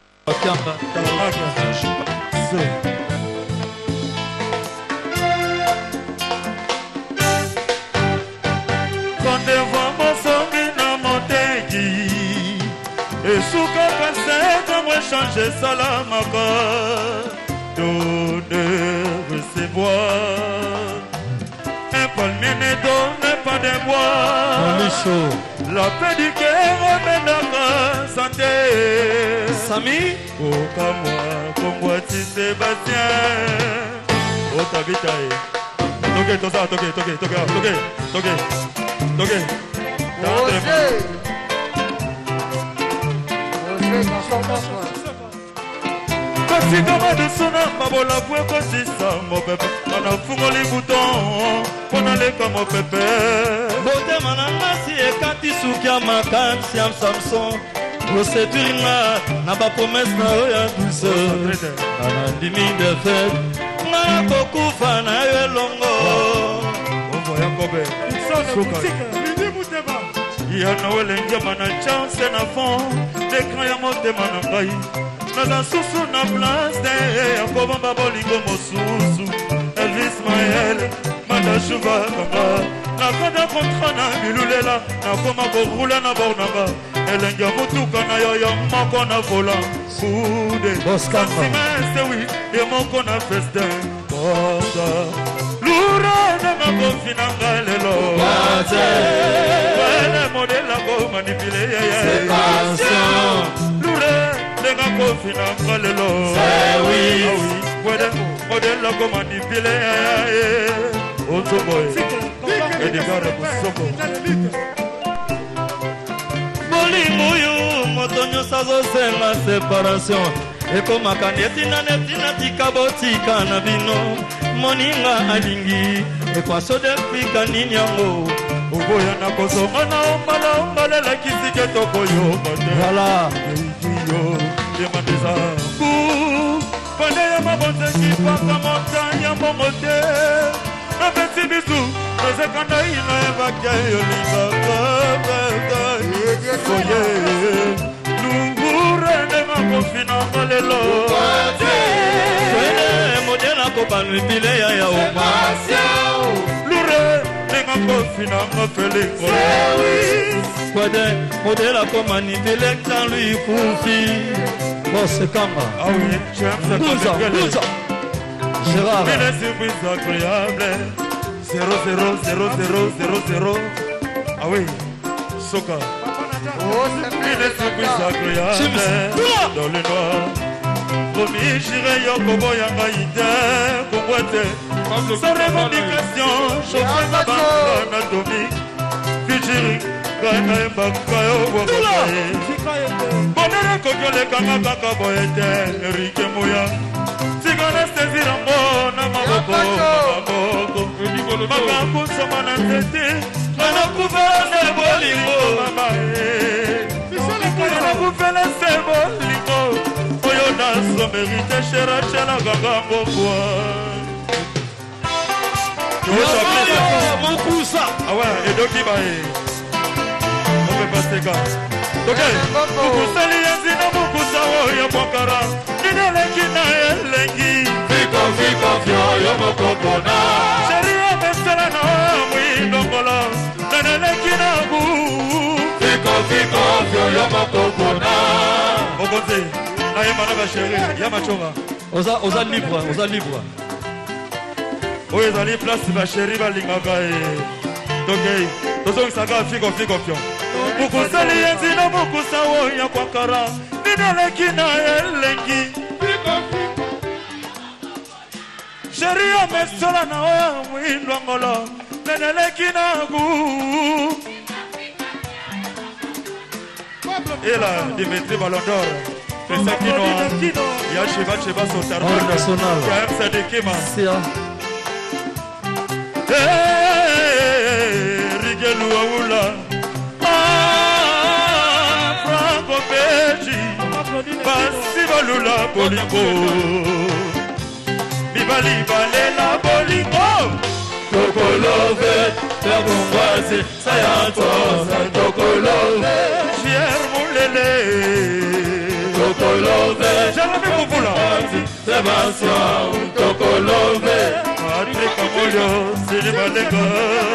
Et sous capacité, moi changer salamaka, donner, recevoir. Un palmier ne donne pas de bois. La paix du cœur amène la santé. Samy, oh, comme moi, tu Sébastien. Oh, ta vie, toqué, kasi kama dusuna mabola vwe kosisa mopepe mana fungoli bouton pona leka mopepe bote manangasi ekati suki ya makansi ya Samson procédure na ba promesse na yo ya douceur anandimi de fête na kokufa na yo elongo ovoya kobe ya na welenge mana chance na fond l'écran ya motema na ngai naza susu na place te akobamba bolingo mosusu Elvis Mael madashuva kanga nakanda kontra na bilulela nakoma korula na bor nanga elenge motuka na yo ya moko na vola fude sansimese wi ye moko na festin porta lura nanga kofi na ngai lelo wele modela ko manipile lure nanga kofi na ngai lelo wele modela ko manipile otoboy edikare kusoko bolingo yo moto nyonso azosenga séparation ekomaka netina tika botika na bino moninga alingi ekwaso defika nini yango oboya na kozonga na ombalelakisi ke tokoyoka te yo demandeza pande ya mabonzeki paka montagne ya mbongo te napesi bisu ezekanda ino evake yolingaka oye lungure ndenga kofinanga lelo modela kobanwipile ya yaoma lure ndenga kofinanga felingo kwede modela komanipile dans lui kufi bosekanga ah oui j'aime ça Bouza Gérard une surprise agréable 0 0 0 0 0 0 ah oui Soka une surprise agréable dans le noir promis j'irai yoko boyanga ide kongwete sans revendication chauffeur ma banque anatomique featuring Kana mbaka yo bokoye bonere kokolekanga kaka boyete Enrique Moya sigana sesirango na maboko makakusoma na nzete manakuvela se bolingo manakuvela se bolingo oyo nasomerite sherachela kaka mbokwa mokusa awa edoki bae Paseka. Okay. Mukusali yanzina mukusa wo ya mwakara. Nina lengi na elengi. Fiko yo mokopona Chérie mesala na mwindongolo Neneleki na bu Fiko yo mokopona Mokonze na yemana ba chérie ya machonga Oza libre Oyo ezali place ba chérie balingaka Tokei tozongisaka fiko fio Mukusali yenzi na mukusa woya kwa kara Nineleki na elengi Chérie amesola na oya mwindongolo Neneleki na gu Ela Dimitri Ballon d'Or Fesa Kino Ya Cheba Sotarno Ya MCD Kima Rigelu Aoula Franco Beji Basi Balula Bolingo Bibali Balela Bolingo Tokolove Terbongwazi Sayantos Tokolove Chier Moulele Tokolove Jalame Koukoula Sébastien Tokolove Afrika Moyo Sinibalega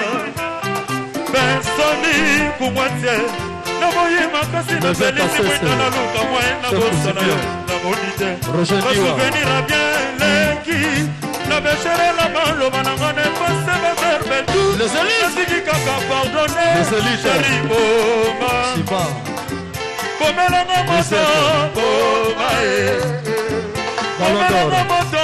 Bensoni Kumwatie Namoye Makasi Nabeli Mwita na luka Mwena Bosana Namodite Souvenir a bien Lenki Nabeshere la malo Manangane Passe Beberbe Les élites Siki Kaka pardonné Les élites Chéri Boma Bomela Namoto Bomae Bomela Namoto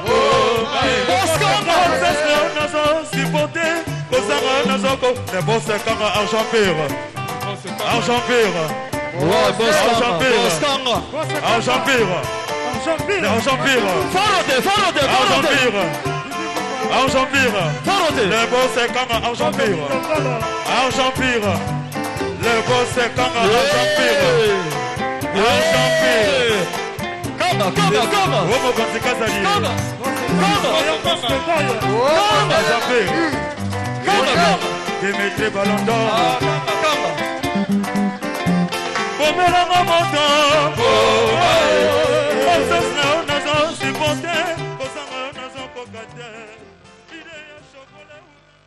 Argent pire. Dimitri Ballon d'Or Bomela Mamoto Osasna Nazo Sipote Osama Nazo Kokate Idea Chocolat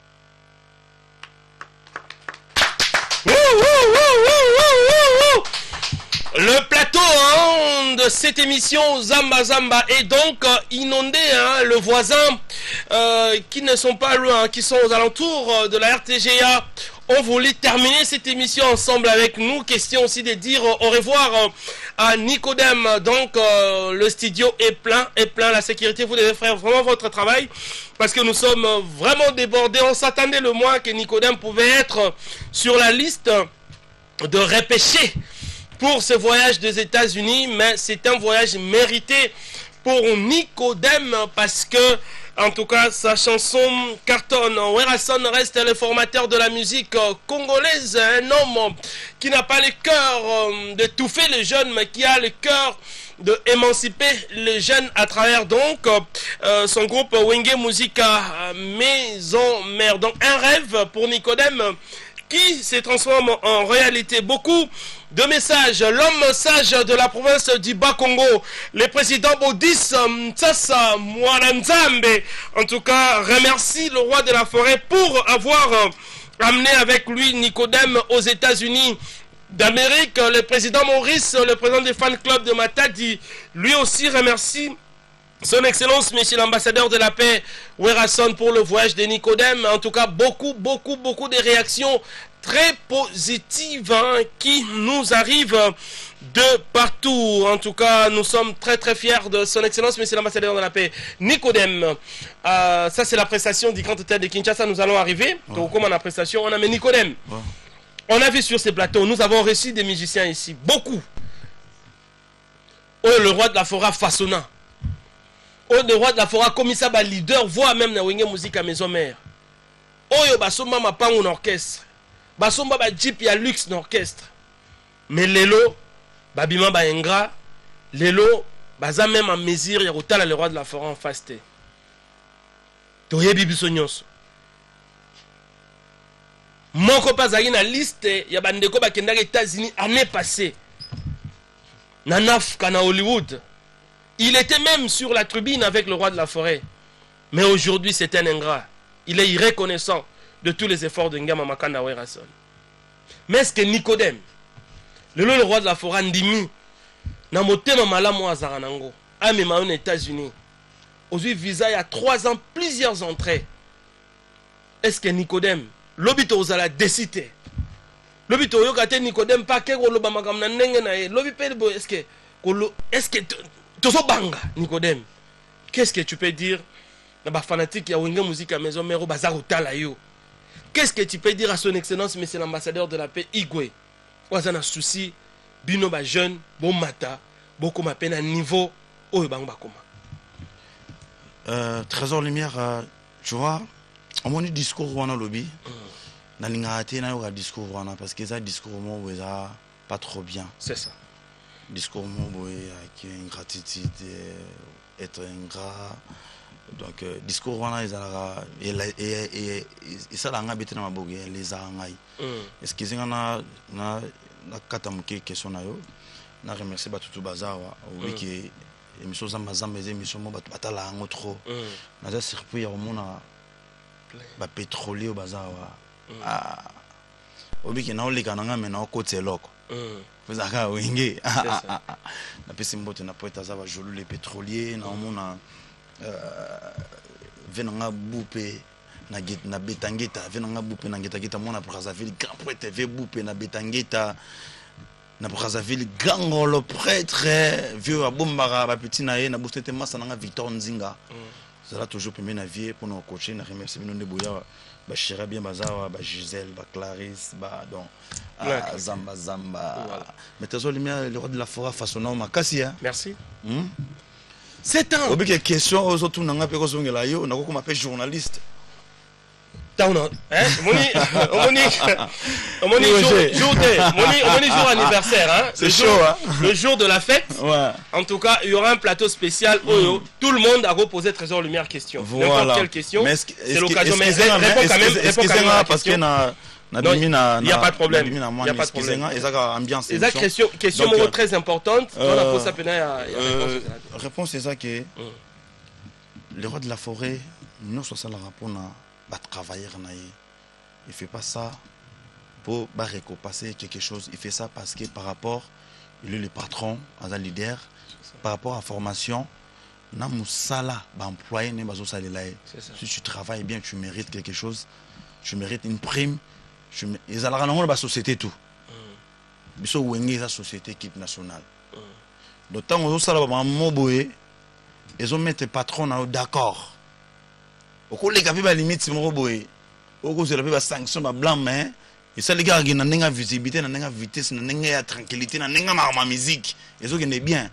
Le plateau de cette émission Zamba Zamba est donc inondé. Le voisin qui ne sont pas loin, qui sont aux alentours de la RTGA, ont voulu terminer cette émission ensemble avec nous. Question aussi de dire au revoir à Nicodème. Donc le studio est plein. La sécurité, vous devez faire vraiment votre travail parce que nous sommes vraiment débordés. On s'attendait le mois que Nicodème pouvait être sur la liste de repêchés pour ce voyage des États-Unis, mais c'est un voyage mérité pour Nicodème parce que, en tout cas, sa chanson cartonne. Werason reste le formateur de la musique congolaise, un homme qui n'a pas le cœur d'étouffer les jeunes, mais qui a le cœur d'émanciper les jeunes à travers donc son groupe Wenge Musica Maison Mère. Donc un rêve pour Nicodème qui se transforme en réalité. Beaucoup de messages. L'homme sage de la province du Bas-Congo, le président Bodis Mtsasa Mwananzambe, en tout cas, remercie le roi de la forêt pour avoir amené avec lui Nicodème aux États-Unis d'Amérique. Le président Maurice, le président des fan club de Matadi, lui aussi remercie son Excellence, Monsieur l'ambassadeur de la paix, Werason, pour le voyage de Nicodème. En tout cas, beaucoup de réactions très positives qui nous arrivent de partout. En tout cas, nous sommes très fiers de son Excellence, Monsieur l'ambassadeur de la paix, Nicodème. Ça, c'est la prestation du Grand Hôtel de Kinshasa. Nous allons arriver. Donc, comme on a prestation, on a mis Nicodème. On a vu sur ces plateaux, nous avons reçu des musiciens ici, beaucoup. Oh, le roi de la forêt façonna. Oh, le roi de la forêt comme ça, leader, voix même na Wenge Musica Maison Mère. Oh, yo basomba ma pango orchestre. Basomba ba jeep ya luxe d'orchestre. Mais lelo, babima ba ingra, lelo, baza même en mesure ya kotala le roi de la forêt en face te. Toyebi biso nyonso. Moko pazaki na liste ya bandeko bakendaka États-Unis année passée. Na Nafka na Hollywood. Il était même sur la tribune avec le roi de la forêt. Mais aujourd'hui, c'est un ingrat. Il est irreconnaissant de tous les efforts de Ngama Makanda Werason. Mais est-ce que Nicodème, le roi de la forêt, Ndimi, na motema malamu azaranango, amema aux États-Unis, aujourd'hui visa il y a 3 ans, plusieurs entrées. Est-ce que Nicodème, l'obito aux ala décidé, l'obito yokate Nicodème pas que le bamakam na nenge na l'obito est-ce que tozo banga Nicodème, qu'est-ce que tu peux dire na ba fanatique ya wenge musique à maison mero bazaro tala yo? Qu'est-ce que tu peux dire à son excellence monsieur l'ambassadeur de la paix Igwe? Wazana souci bino ba jeune bon mata beaucoup ma peine à niveau oyo bang bakoma. Trésor Lumière, tu vois, on m'a dit discours wana lobby. Na lingate na yo discours wana parce que ça discours mo ça pas trop bien. C'est ça. Discours mo qui est ingratitude, être ingrat. Donc discours wana et ça la ngabete na maboge les angai. Est-ce que na katamuke question na yo na remercier batutu bazawa oui qui émission zamba zamba les émissions mo batala ngo trop. Na za surpris ya mona ba pétrolier au bazawa. Obi ki na olika na ngame na okote loko. Fuzaka wenge. Na pesi mbote na poeta za ba jolu les pétroliers na mona venanga boupe na betangeta venanga boupe na ngeta mona Brazzaville grand prêtre ve boupe na betangeta na Brazzaville grand le prêtre vieux abombara ba petit na ye na bostete massa na Victor Nzinga ça là toujours premier na vie pour nous coacher na remercier bino ndeboya ba chira bien bazawa ba Gisèle ba Clarisse ba donc zamba mais Trésor Lumière le roi de la forêt façonnant makasi hein. Merci. C'est un. Obi que question aux autres nanga pe kozongela yo na ko m'appelle journaliste. Moni jour anniversaire hein. C'est chaud hein. Le jour de la fête. Ouais. En tout cas, il y aura un plateau spécial où tout le monde a reposé Trésor Lumière question. N'importe quelle question. C'est l'occasion mais réponds quand même parce que il n'y a pas de problème. Il n'y a pas de problème. Ambiance. Et question très importante. Réponse c'est ça que le roi de la forêt, nous sommes là pour travailler. Il fait pas ça pour récompenser quelque chose. Il fait ça parce que par rapport, il est le patron, un leader, par rapport à la formation, si tu travailles bien, tu mérites quelque chose, tu mérites une prime. Ils ont la société tout. Ils ont la société équipe nationale. D'autant que ils ont mis les patrons d'accord. Au cours des limites, ils ont mis des sanctions blanc, mais les gars qui ont une visibilité, une vitesse, une tranquillité, une musique. Ils ont bien.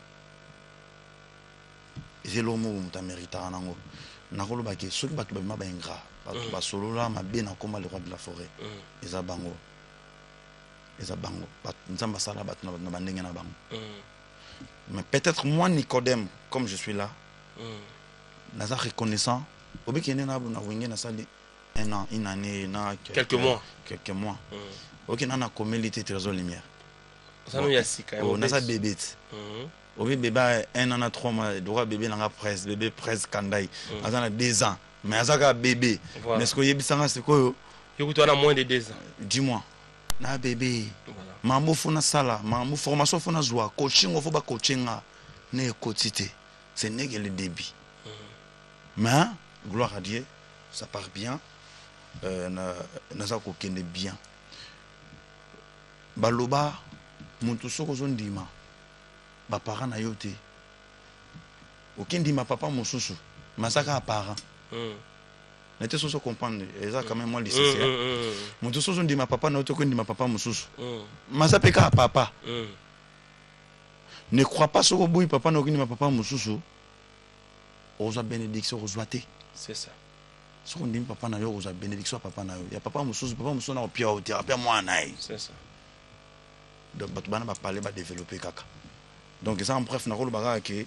C'est l'homme qui a mérité. Ceux qui ont été ingrats. Basolo là ma bien comme le roi de la forêt eza bango nzamba sala bat na bandenge na bango mais peut-être moi Nicodème comme je suis là naza reconnaissant obikene na wenge na sali un an une année na quelques mois OK na communauté Trésor Lumière ça nous yasi quand même naza bébé obi bébé un an à 3 mois droit bébé na presse bébé presse kandai azana 2 ans. Mais Azaka bébé, mais ce que yebisanga c'est quoi? Tu as moins de 2 ans. Dis-moi, na bébé, mambo fona sala, mambo formation fona joie, coaching faut pas coaching ne quotité, c'est n'est le débit. Mais gloire à Dieu, ça part bien, na ça kokende bien. Baloba, muntu soko zondima, ba parent na yote. Okendima papa mosusu, masaka parent. N'était pas comprendre et ça quand même moi lycée mon tout ça dit ma papa n'a autre que dit ma papa mususu masa peka papa ne crois pas sur le bout papa n'a aucun ma papa mususu osa bénédiction ozoité c'est ça ce qu'on dit papa n'a yo osa bénédiction papa n'a yo ya papa mususu na pia au thérapie moi naï c'est ça donc batubana va parler va développer kaka donc ça en bref na ko le baga que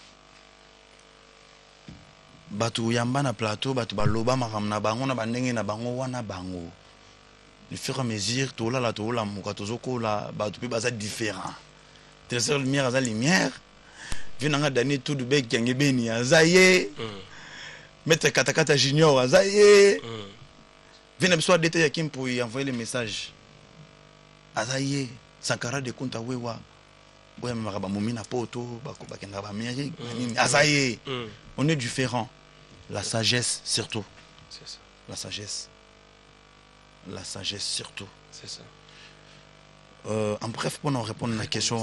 batu yamba na plateau batu baloba makam na bango na bandenge na bango wana bango le fur et à mesure to la muka tozoko la batu pe baza différent Trésor Lumière aza lumière Vinanga Dani Toudoube Gangebeni, Azaye, Maître Katakata Junior, Azaye. Venez me soir d'été Yakim pour y envoyer le message. Azaye, Sankara de Kunta Wewa. Ouais, Maraba Moumina Poto, Bako Bakengaba Amérique. Azaye, on est différents. La sagesse surtout. C'est ça. La sagesse. La sagesse surtout. C'est ça. En bref, pour nous répondre à la question,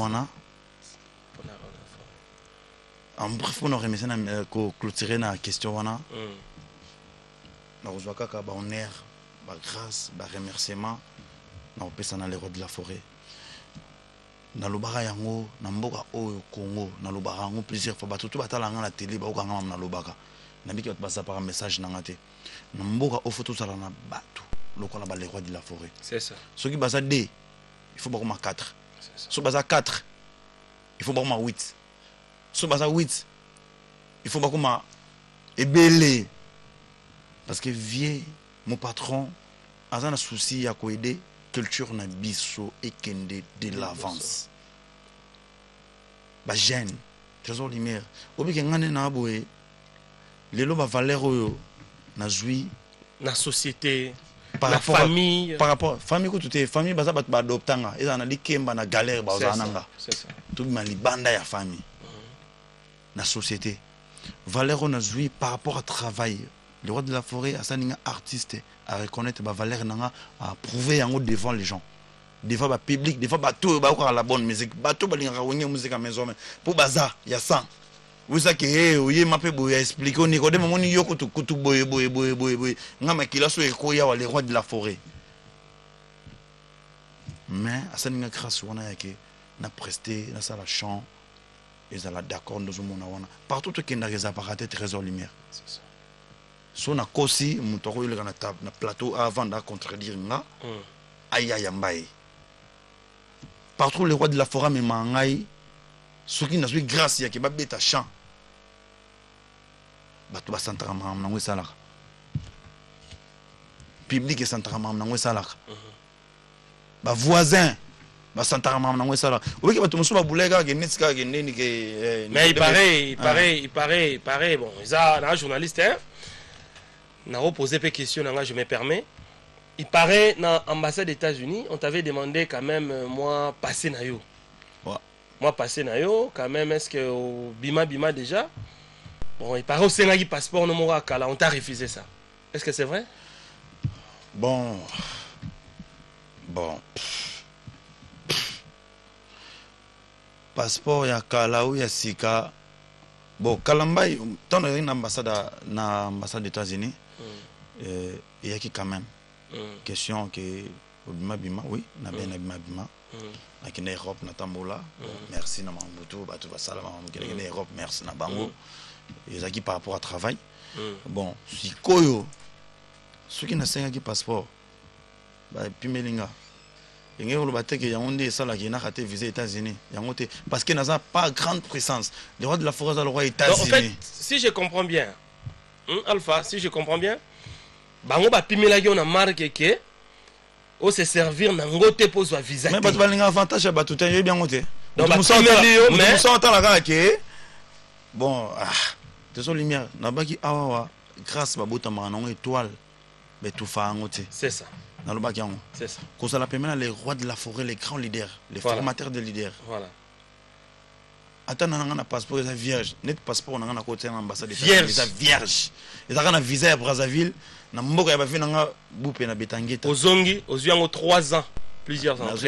en bref, pour nous remettre clôturer la question, on a honneur, grâce, remerciement, on peut s'en aller au de la forêt. Dans le bar yango, dans le Congo, dans le bar yango plusieurs fois, tout le temps la télé, bah on a le bar. Nabi qui passe par un message n'angate. Dans le bar au photo ça la batu, le qu'on a les rois de la forêt. C'est ça. Ce qui basa D, il faut pas 4. Ce basa 4, il faut pas 8. Ce basa 8, il faut pas ébélé. Parce que vieux, mon patron, a un souci à quoi aider. Culture na biso et kende de l'avance. Ba jeune, trésor lumière. Obi ke ngane na boye. Lelo ba valeur oyo na zui na société, par la rapport famille. Par rapport famille ko tuté famille baza bat ba adoptanga. Eza na likemba na galère ba ozananga. C'est ça. Tout ma libanda ya famille. Na société. Valeur na zui par rapport à travail. Le roi de la forêt a un artiste à reconnaître ma valeur à prouver en haut devant les gens. Des fois, public, des fois, tout va la bonne musique. Bateau, va la musique à maison. Pour bazar, il y a ça. Vous savez que, oui, ma pe boye expliquer. On est quand même on y yoko tout boye. Ngama kila so ekoya le roi de la forêt. Mais à ça n'inga grâce on a que na presté, na ça la chant, ils sont d'accord dans ce monde wana. Partout que n'a les appareils trésor lumière. C'est ça. So na kosi mutoko ile kana table na plateau avant de contredire nga aya yambai partout le roi de la forêt me mangai ce qui n'a pas grâce ya ke ba beta chant batu ba santara mam na ngwesala public santara mam na ngwesala ba voisin ba santara mam na ngwesala oki batu musu ba bulega ke netska ke neni ke mais il paraît bon ça un journaliste hein. Je vais poser des questions, je me permets. Il paraît, dans l'ambassade des États-Unis, on t'avait demandé quand même, moi, passer na yo. Ouais. Moi, passer na yo, quand même, est-ce que au Bima déjà, bon, il paraît au Sénat passeport, on t'a refusé ça. Est-ce que c'est vrai? Bon. Passeport, il y a Kala ou il y a Sika. Bon, Kalambai, tant que l'ambassade des États-Unis, il y a qui quand même question que Bima, oui, na bien Bima, avec l'Europe, na Tambola, merci na Mambutu, batu basala Mambutu, l'Europe, merci na Bango, il y a qui par rapport à travail. Bon, si Koyo, ceux qui n'ont pas de passeport, puis Melinga. Il y a des visées aux États-Unis. Parce qu'il n'a pas grande puissance. Le roi de la forêt, le roi États-Unis. En fait, si je comprends bien, Alpha, si je comprends bien, bango ba pimela on a marqué que on se servir na ngote pour soit visa. Mais ba linga avantage ba tout est bien ngote. Donc ba pimela yo mais on entend la gars que bon désolé lumière na ba ki awa grâce ba bota ma non étoile mais tout fa ngote. C'est ça. Dans le bac, c'est ça. Qu'on ça l'appelle maintenant les rois de la forêt, les grands leaders, les formateurs de leaders. Voilà. Attends, on a un passeport, il est vierge. Net passeport, on a un côté de l'ambassade. Vierge. Il est vierge. Il a un visa à Brazzaville. Na mboka ya bafina nga bupe na betangeta. Ozongi, ozuyango 3 ans, plusieurs ans.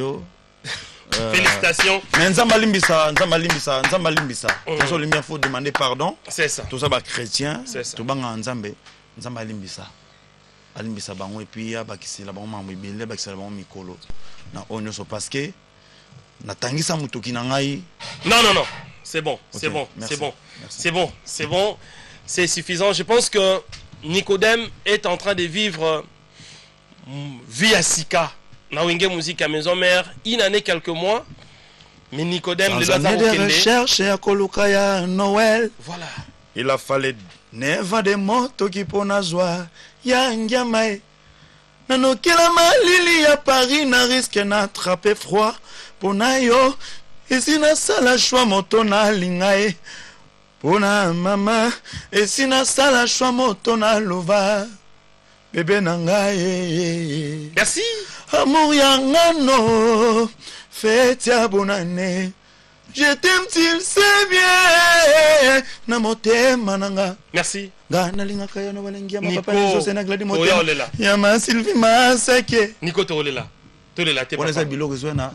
Félicitations. Mais nzamba limbisa. Toujours lumière faut demander pardon. C'est ça. Tout ça ba chrétien. C'est ça. Tout banga nzamba limbisa. Alimbisa bango et puis ya bakisela bango mamibele bakisela bango mikolo na onyoso parce que na tangisa mutoki na ngai. Non, c'est bon, c'est bon, c'est bon. C'est bon, c'est bon. C'est suffisant. Je pense que Nicodème est en train de vivre via Sika. Na wenge musique à maison mère, il en est quelques mois. Mais Nicodème de la recherche à Kolukaya Noël. Voilà. Il a fallu neva de moto qui pona joie. Ya mai nanokela malili ya Paris na risque na attraper froid pona yo esi nasala shwa moto nalinga ye pona mama esi nasala shwa moto naloba bebe na ngai. Merci. Amour yangano fête ya bonane je t'aime tu le sais bien na motema nanga. Merci. Nga nalingaka yo no balengia Nico, papa nizo sena gladi Oya motema Olela. ya ma Sylvie Maseke Nico Tolela. Tolela, t'es on pas. eza biloko zona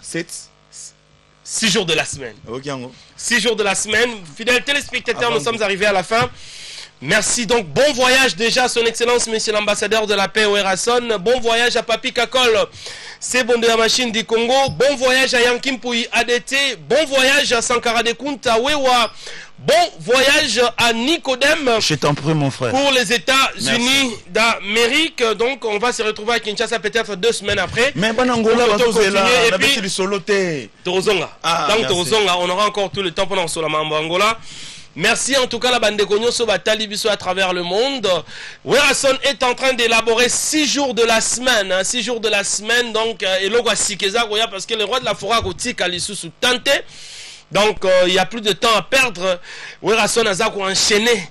6 jours de la semaine. okiango 6 jours de la semaine. Fidèles téléspectateurs, nous sommes arrivés à la fin. Merci donc, bon voyage déjà à son excellence monsieur l'ambassadeur de la paix Werason. Bon voyage à Papi Kakol, c'est bon de la machine du Congo. Bon voyage à Yankimpouy ADT. Bon voyage à Sankara de Kunta Wewa. Bon voyage à Nicodème. je t'en prie mon frère Pour les États-Unis d'Amérique. Donc on va se retrouver à Kinshasa peut-être 2 semaines après. mais banangola Pour bazozela continuer, et na puis- beti lisolo te. Torozonga. Ah, Donc merci. Torozonga, on aura encore tout le temps pendant Solama Angola. Merci en tout cas la bande de Konyoso Batali Biso à travers le monde. Werason est en train d'élaborer 6 jours de la semaine. 6 jours de la semaine. Donc, et l'ogwa Sikeza Goya parce que le roi de la forêt Gotik a sous tenté. Donc, il n'y a plus de temps à perdre. Werason a Zako enchaîné.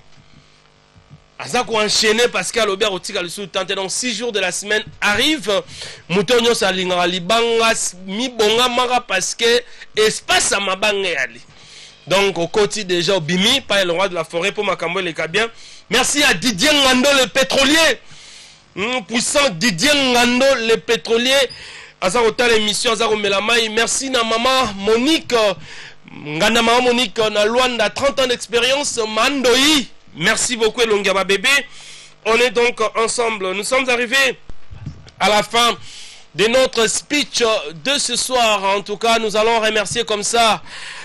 Azako enchaîné parce qu'à l'Aubert au Tika le sous tenté. Donc 6 jours de la semaine arrivent. Moutonyo Salingara Libanga Mibonga Mara parce que espace à Mabanga Ali. Donc au côté déjà au Bimi, pas le roi de la forêt pour Makambo les Kabiens. Merci à Didier Ngando le pétrolier. Puissant Didier Ngando le pétrolier. Azako tal émission Azako Melamai. Merci na maman Monique. Nganda maman Monique na Luanda 30 ans d'expérience Mandoi. Merci beaucoup Elongaba bébé. On est donc ensemble. Nous sommes arrivés à la fin de notre speech de ce soir. En tout cas, nous allons remercier comme ça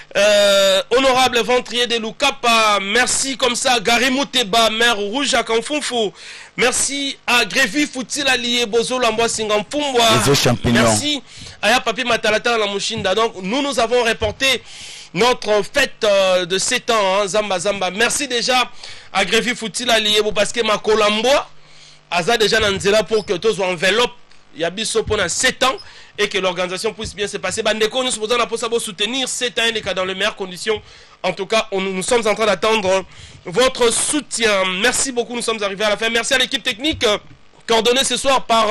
honorable Ventrier de Lukapa. Merci comme ça Gary Mouteba, maire rouge à Kanfunfu. Merci à Grévi Foutila Lié Bozo Lamboa Singampumbwa. Merci à Papi Matalata la Mouchinda. Donc nous avons reporté notre fête de 7 ans, hein, Zamba Zamba. Merci déjà à Grévi Foutila Liebo parce que ma Kolamboa a déjà Nanzela pour que tous soient enveloppe. Il y a biso pendant 7 ans et que l'organisation puisse bien se passer. Bandeko, nous sommes pour soutenir 7 ans et dans les meilleures conditions. En tout cas, nous sommes en train d'attendre votre soutien. Merci beaucoup, nous sommes arrivés à la fin. Merci à l'équipe technique coordonnée ce soir par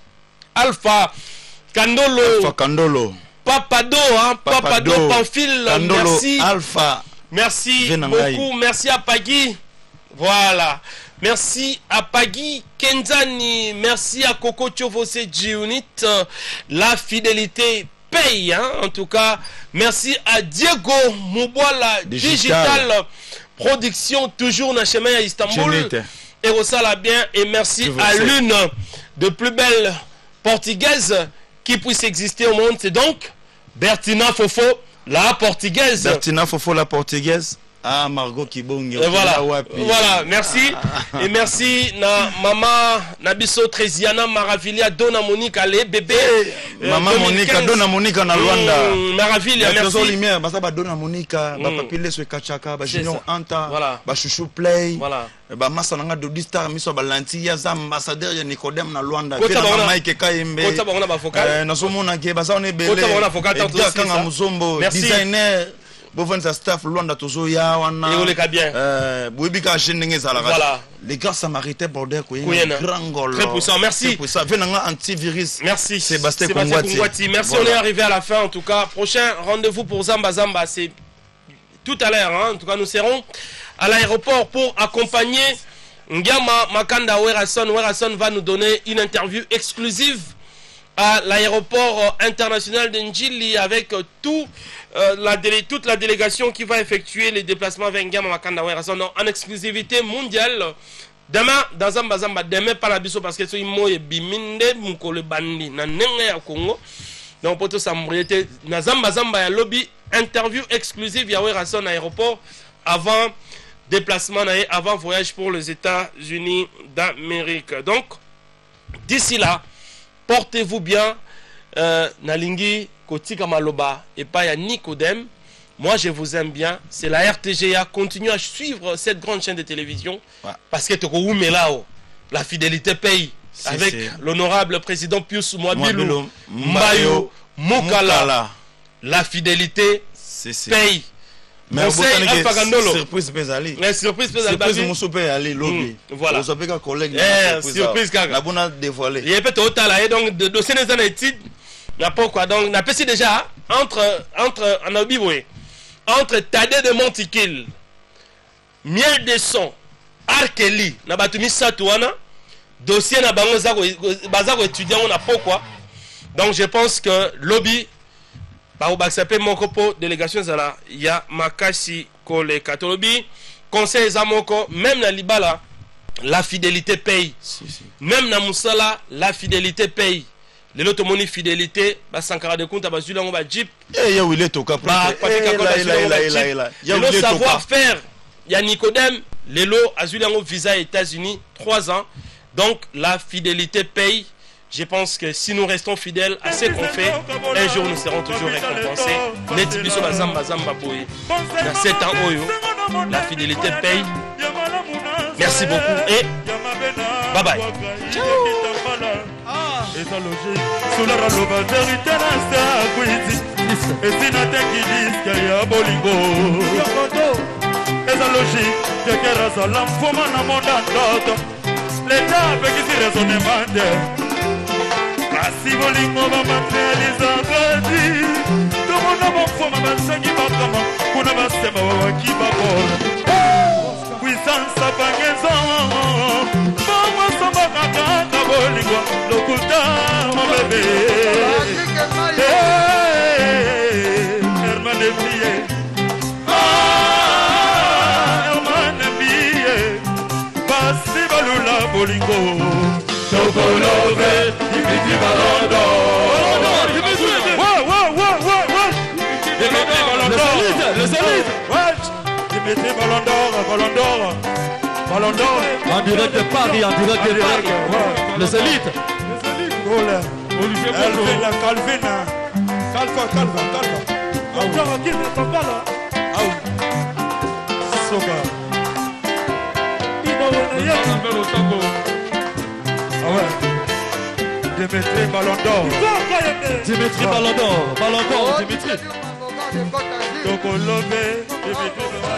Alpha Kandolo. Alpha Kandolo. Papado, hein, Papado, Pamphile, Kandolo, merci. Alpha. Merci beaucoup, merci à Pagui. Voilà. Merci à Pagui Kenzani. Merci à Coco Tchofose G-Unit. La fidélité paye, hein, en tout cas. Merci à Diego Mouboala Digital Production, toujours dans le chemin à Istanbul. Et au sala bien. Et merci à l'une de plus belles portugaises qui puisse exister au monde. C'est donc Bertina Fofo, la portugaise. Bertina Fofo, la portugaise. Ah, Margot Kibongi. Voilà, voilà, merci. Et merci na maman Nabiso Treziana Maravilia Dona Monica les bébés. Maman Monica Dona Monica na Luanda. Maravilia, merci. Lumière, basa ba Dona Monica, ba papile so kachaka, ba Junior Anta, voilà. Ba Chouchou Play. Voilà. Ba masa nanga Dodi Star miso ba lanti ya za ambassadeur ya Nicodème na Luanda. Kota ba Mike Kayembe. Kota ba ona ba focal. Na so mona ke basa on ebele. Kota ba ona focal tant aussi. Kanga Muzombo, designer. Bon, ça staff Luanda tozo ya wana. Et on les bien. Bouibika Chenenge Zala. Voilà. Les gars samaritains border grand golo. Très puissant, merci. Ça venanga antivirus. Merci. Sébastien Kongwati. Merci, voilà. On est arrivé à la fin en tout cas. Prochain rendez-vous pour Zamba Zamba, c'est tout à l'heure, hein. En tout cas, nous serons à l'aéroport pour accompagner Ngama Makanda Werason. Werason va nous donner une interview exclusive à l'aéroport international de Njili avec toute la délégation qui va effectuer les déplacements vers Ngama Makanda Werason en exclusivité mondiale. Demain, dans Zamba Zamba, demain par la biso parce que c'est moi et biminde mukole bandi na nenga ya Congo. Donc pour tout ça, na Zamba Zamba ya lobby interview exclusive ya Werason aéroport avant déplacement avant voyage pour les États-Unis d'Amérique. Donc d'ici là, portez-vous bien. Nalingi Kotika Maloba et pas ya Nicodème. Moi je vous aime bien. C'est la RTGA. Continuez à suivre cette grande chaîne de télévision. Ouais. Parce que la fidélité paye. Avec l'honorable président Pius Mwabilou Mbayo Mokala. La fidélité paye. Mais Conseil Alpha Gandolo. Surprise peut aller. Surprise peut aller. Surprise mon peut aller lobby. Voilà. Vous avez un collègue. Surprise kaka. La bonne dévoilé. Il y a peut-être autant là donc de dossier des études. N'a pas quoi donc n'a pas si déjà entre en Obiboé. Entre Tadé de Montikil. Miel de son. Arkeli na batumi Satouana. Dossier na bango bazako étudiant on a pas quoi. Donc je pense que lobby par Obaxapé Mokopo délégation zala ya Makasi Kole Katolobi conseil Zamoko même na Libala la fidélité paye. Même na Moussala la fidélité paye. Les autres moni fidélité ba Sankara de compte ba Zulango ba Jeep. Eh ya wile toka ba le savoir faire ya Nicodème Lelo Azulango visa États-Unis 3 ans. Donc la fidélité paye. Je pense que si nous restons fidèles à ce qu'on fait, un jour nous serons toujours récompensés. Netibiso bazamba zamba boye. Dans 7 ans oyo, la fidélité paye. Merci beaucoup et bye bye. Ciao. Si bolingo bamaterializa gradi tomona bafoma basangi bakama kuna basema babaki babola puissance abangezo bamasambaka kaka bolingo lokuta mabebe hermane bie hermane bie basi balula bolingo Chocolove, Dimitri Ballon d'Or. Dimitri Ballon d'Or. Le solide. Dimitri Ballon d'Or, Ballon d'Or. Ballon d'Or. En direct de Paris, en direct de Paris. Le solide. Olivier Calvin, Calvin. Encore qui ne peut pas là. Soka. Dimitri Ballon d'Or. Dimitri Ballon d'Or. Ballon d'Or, Dimitri. Donc on l'a fait.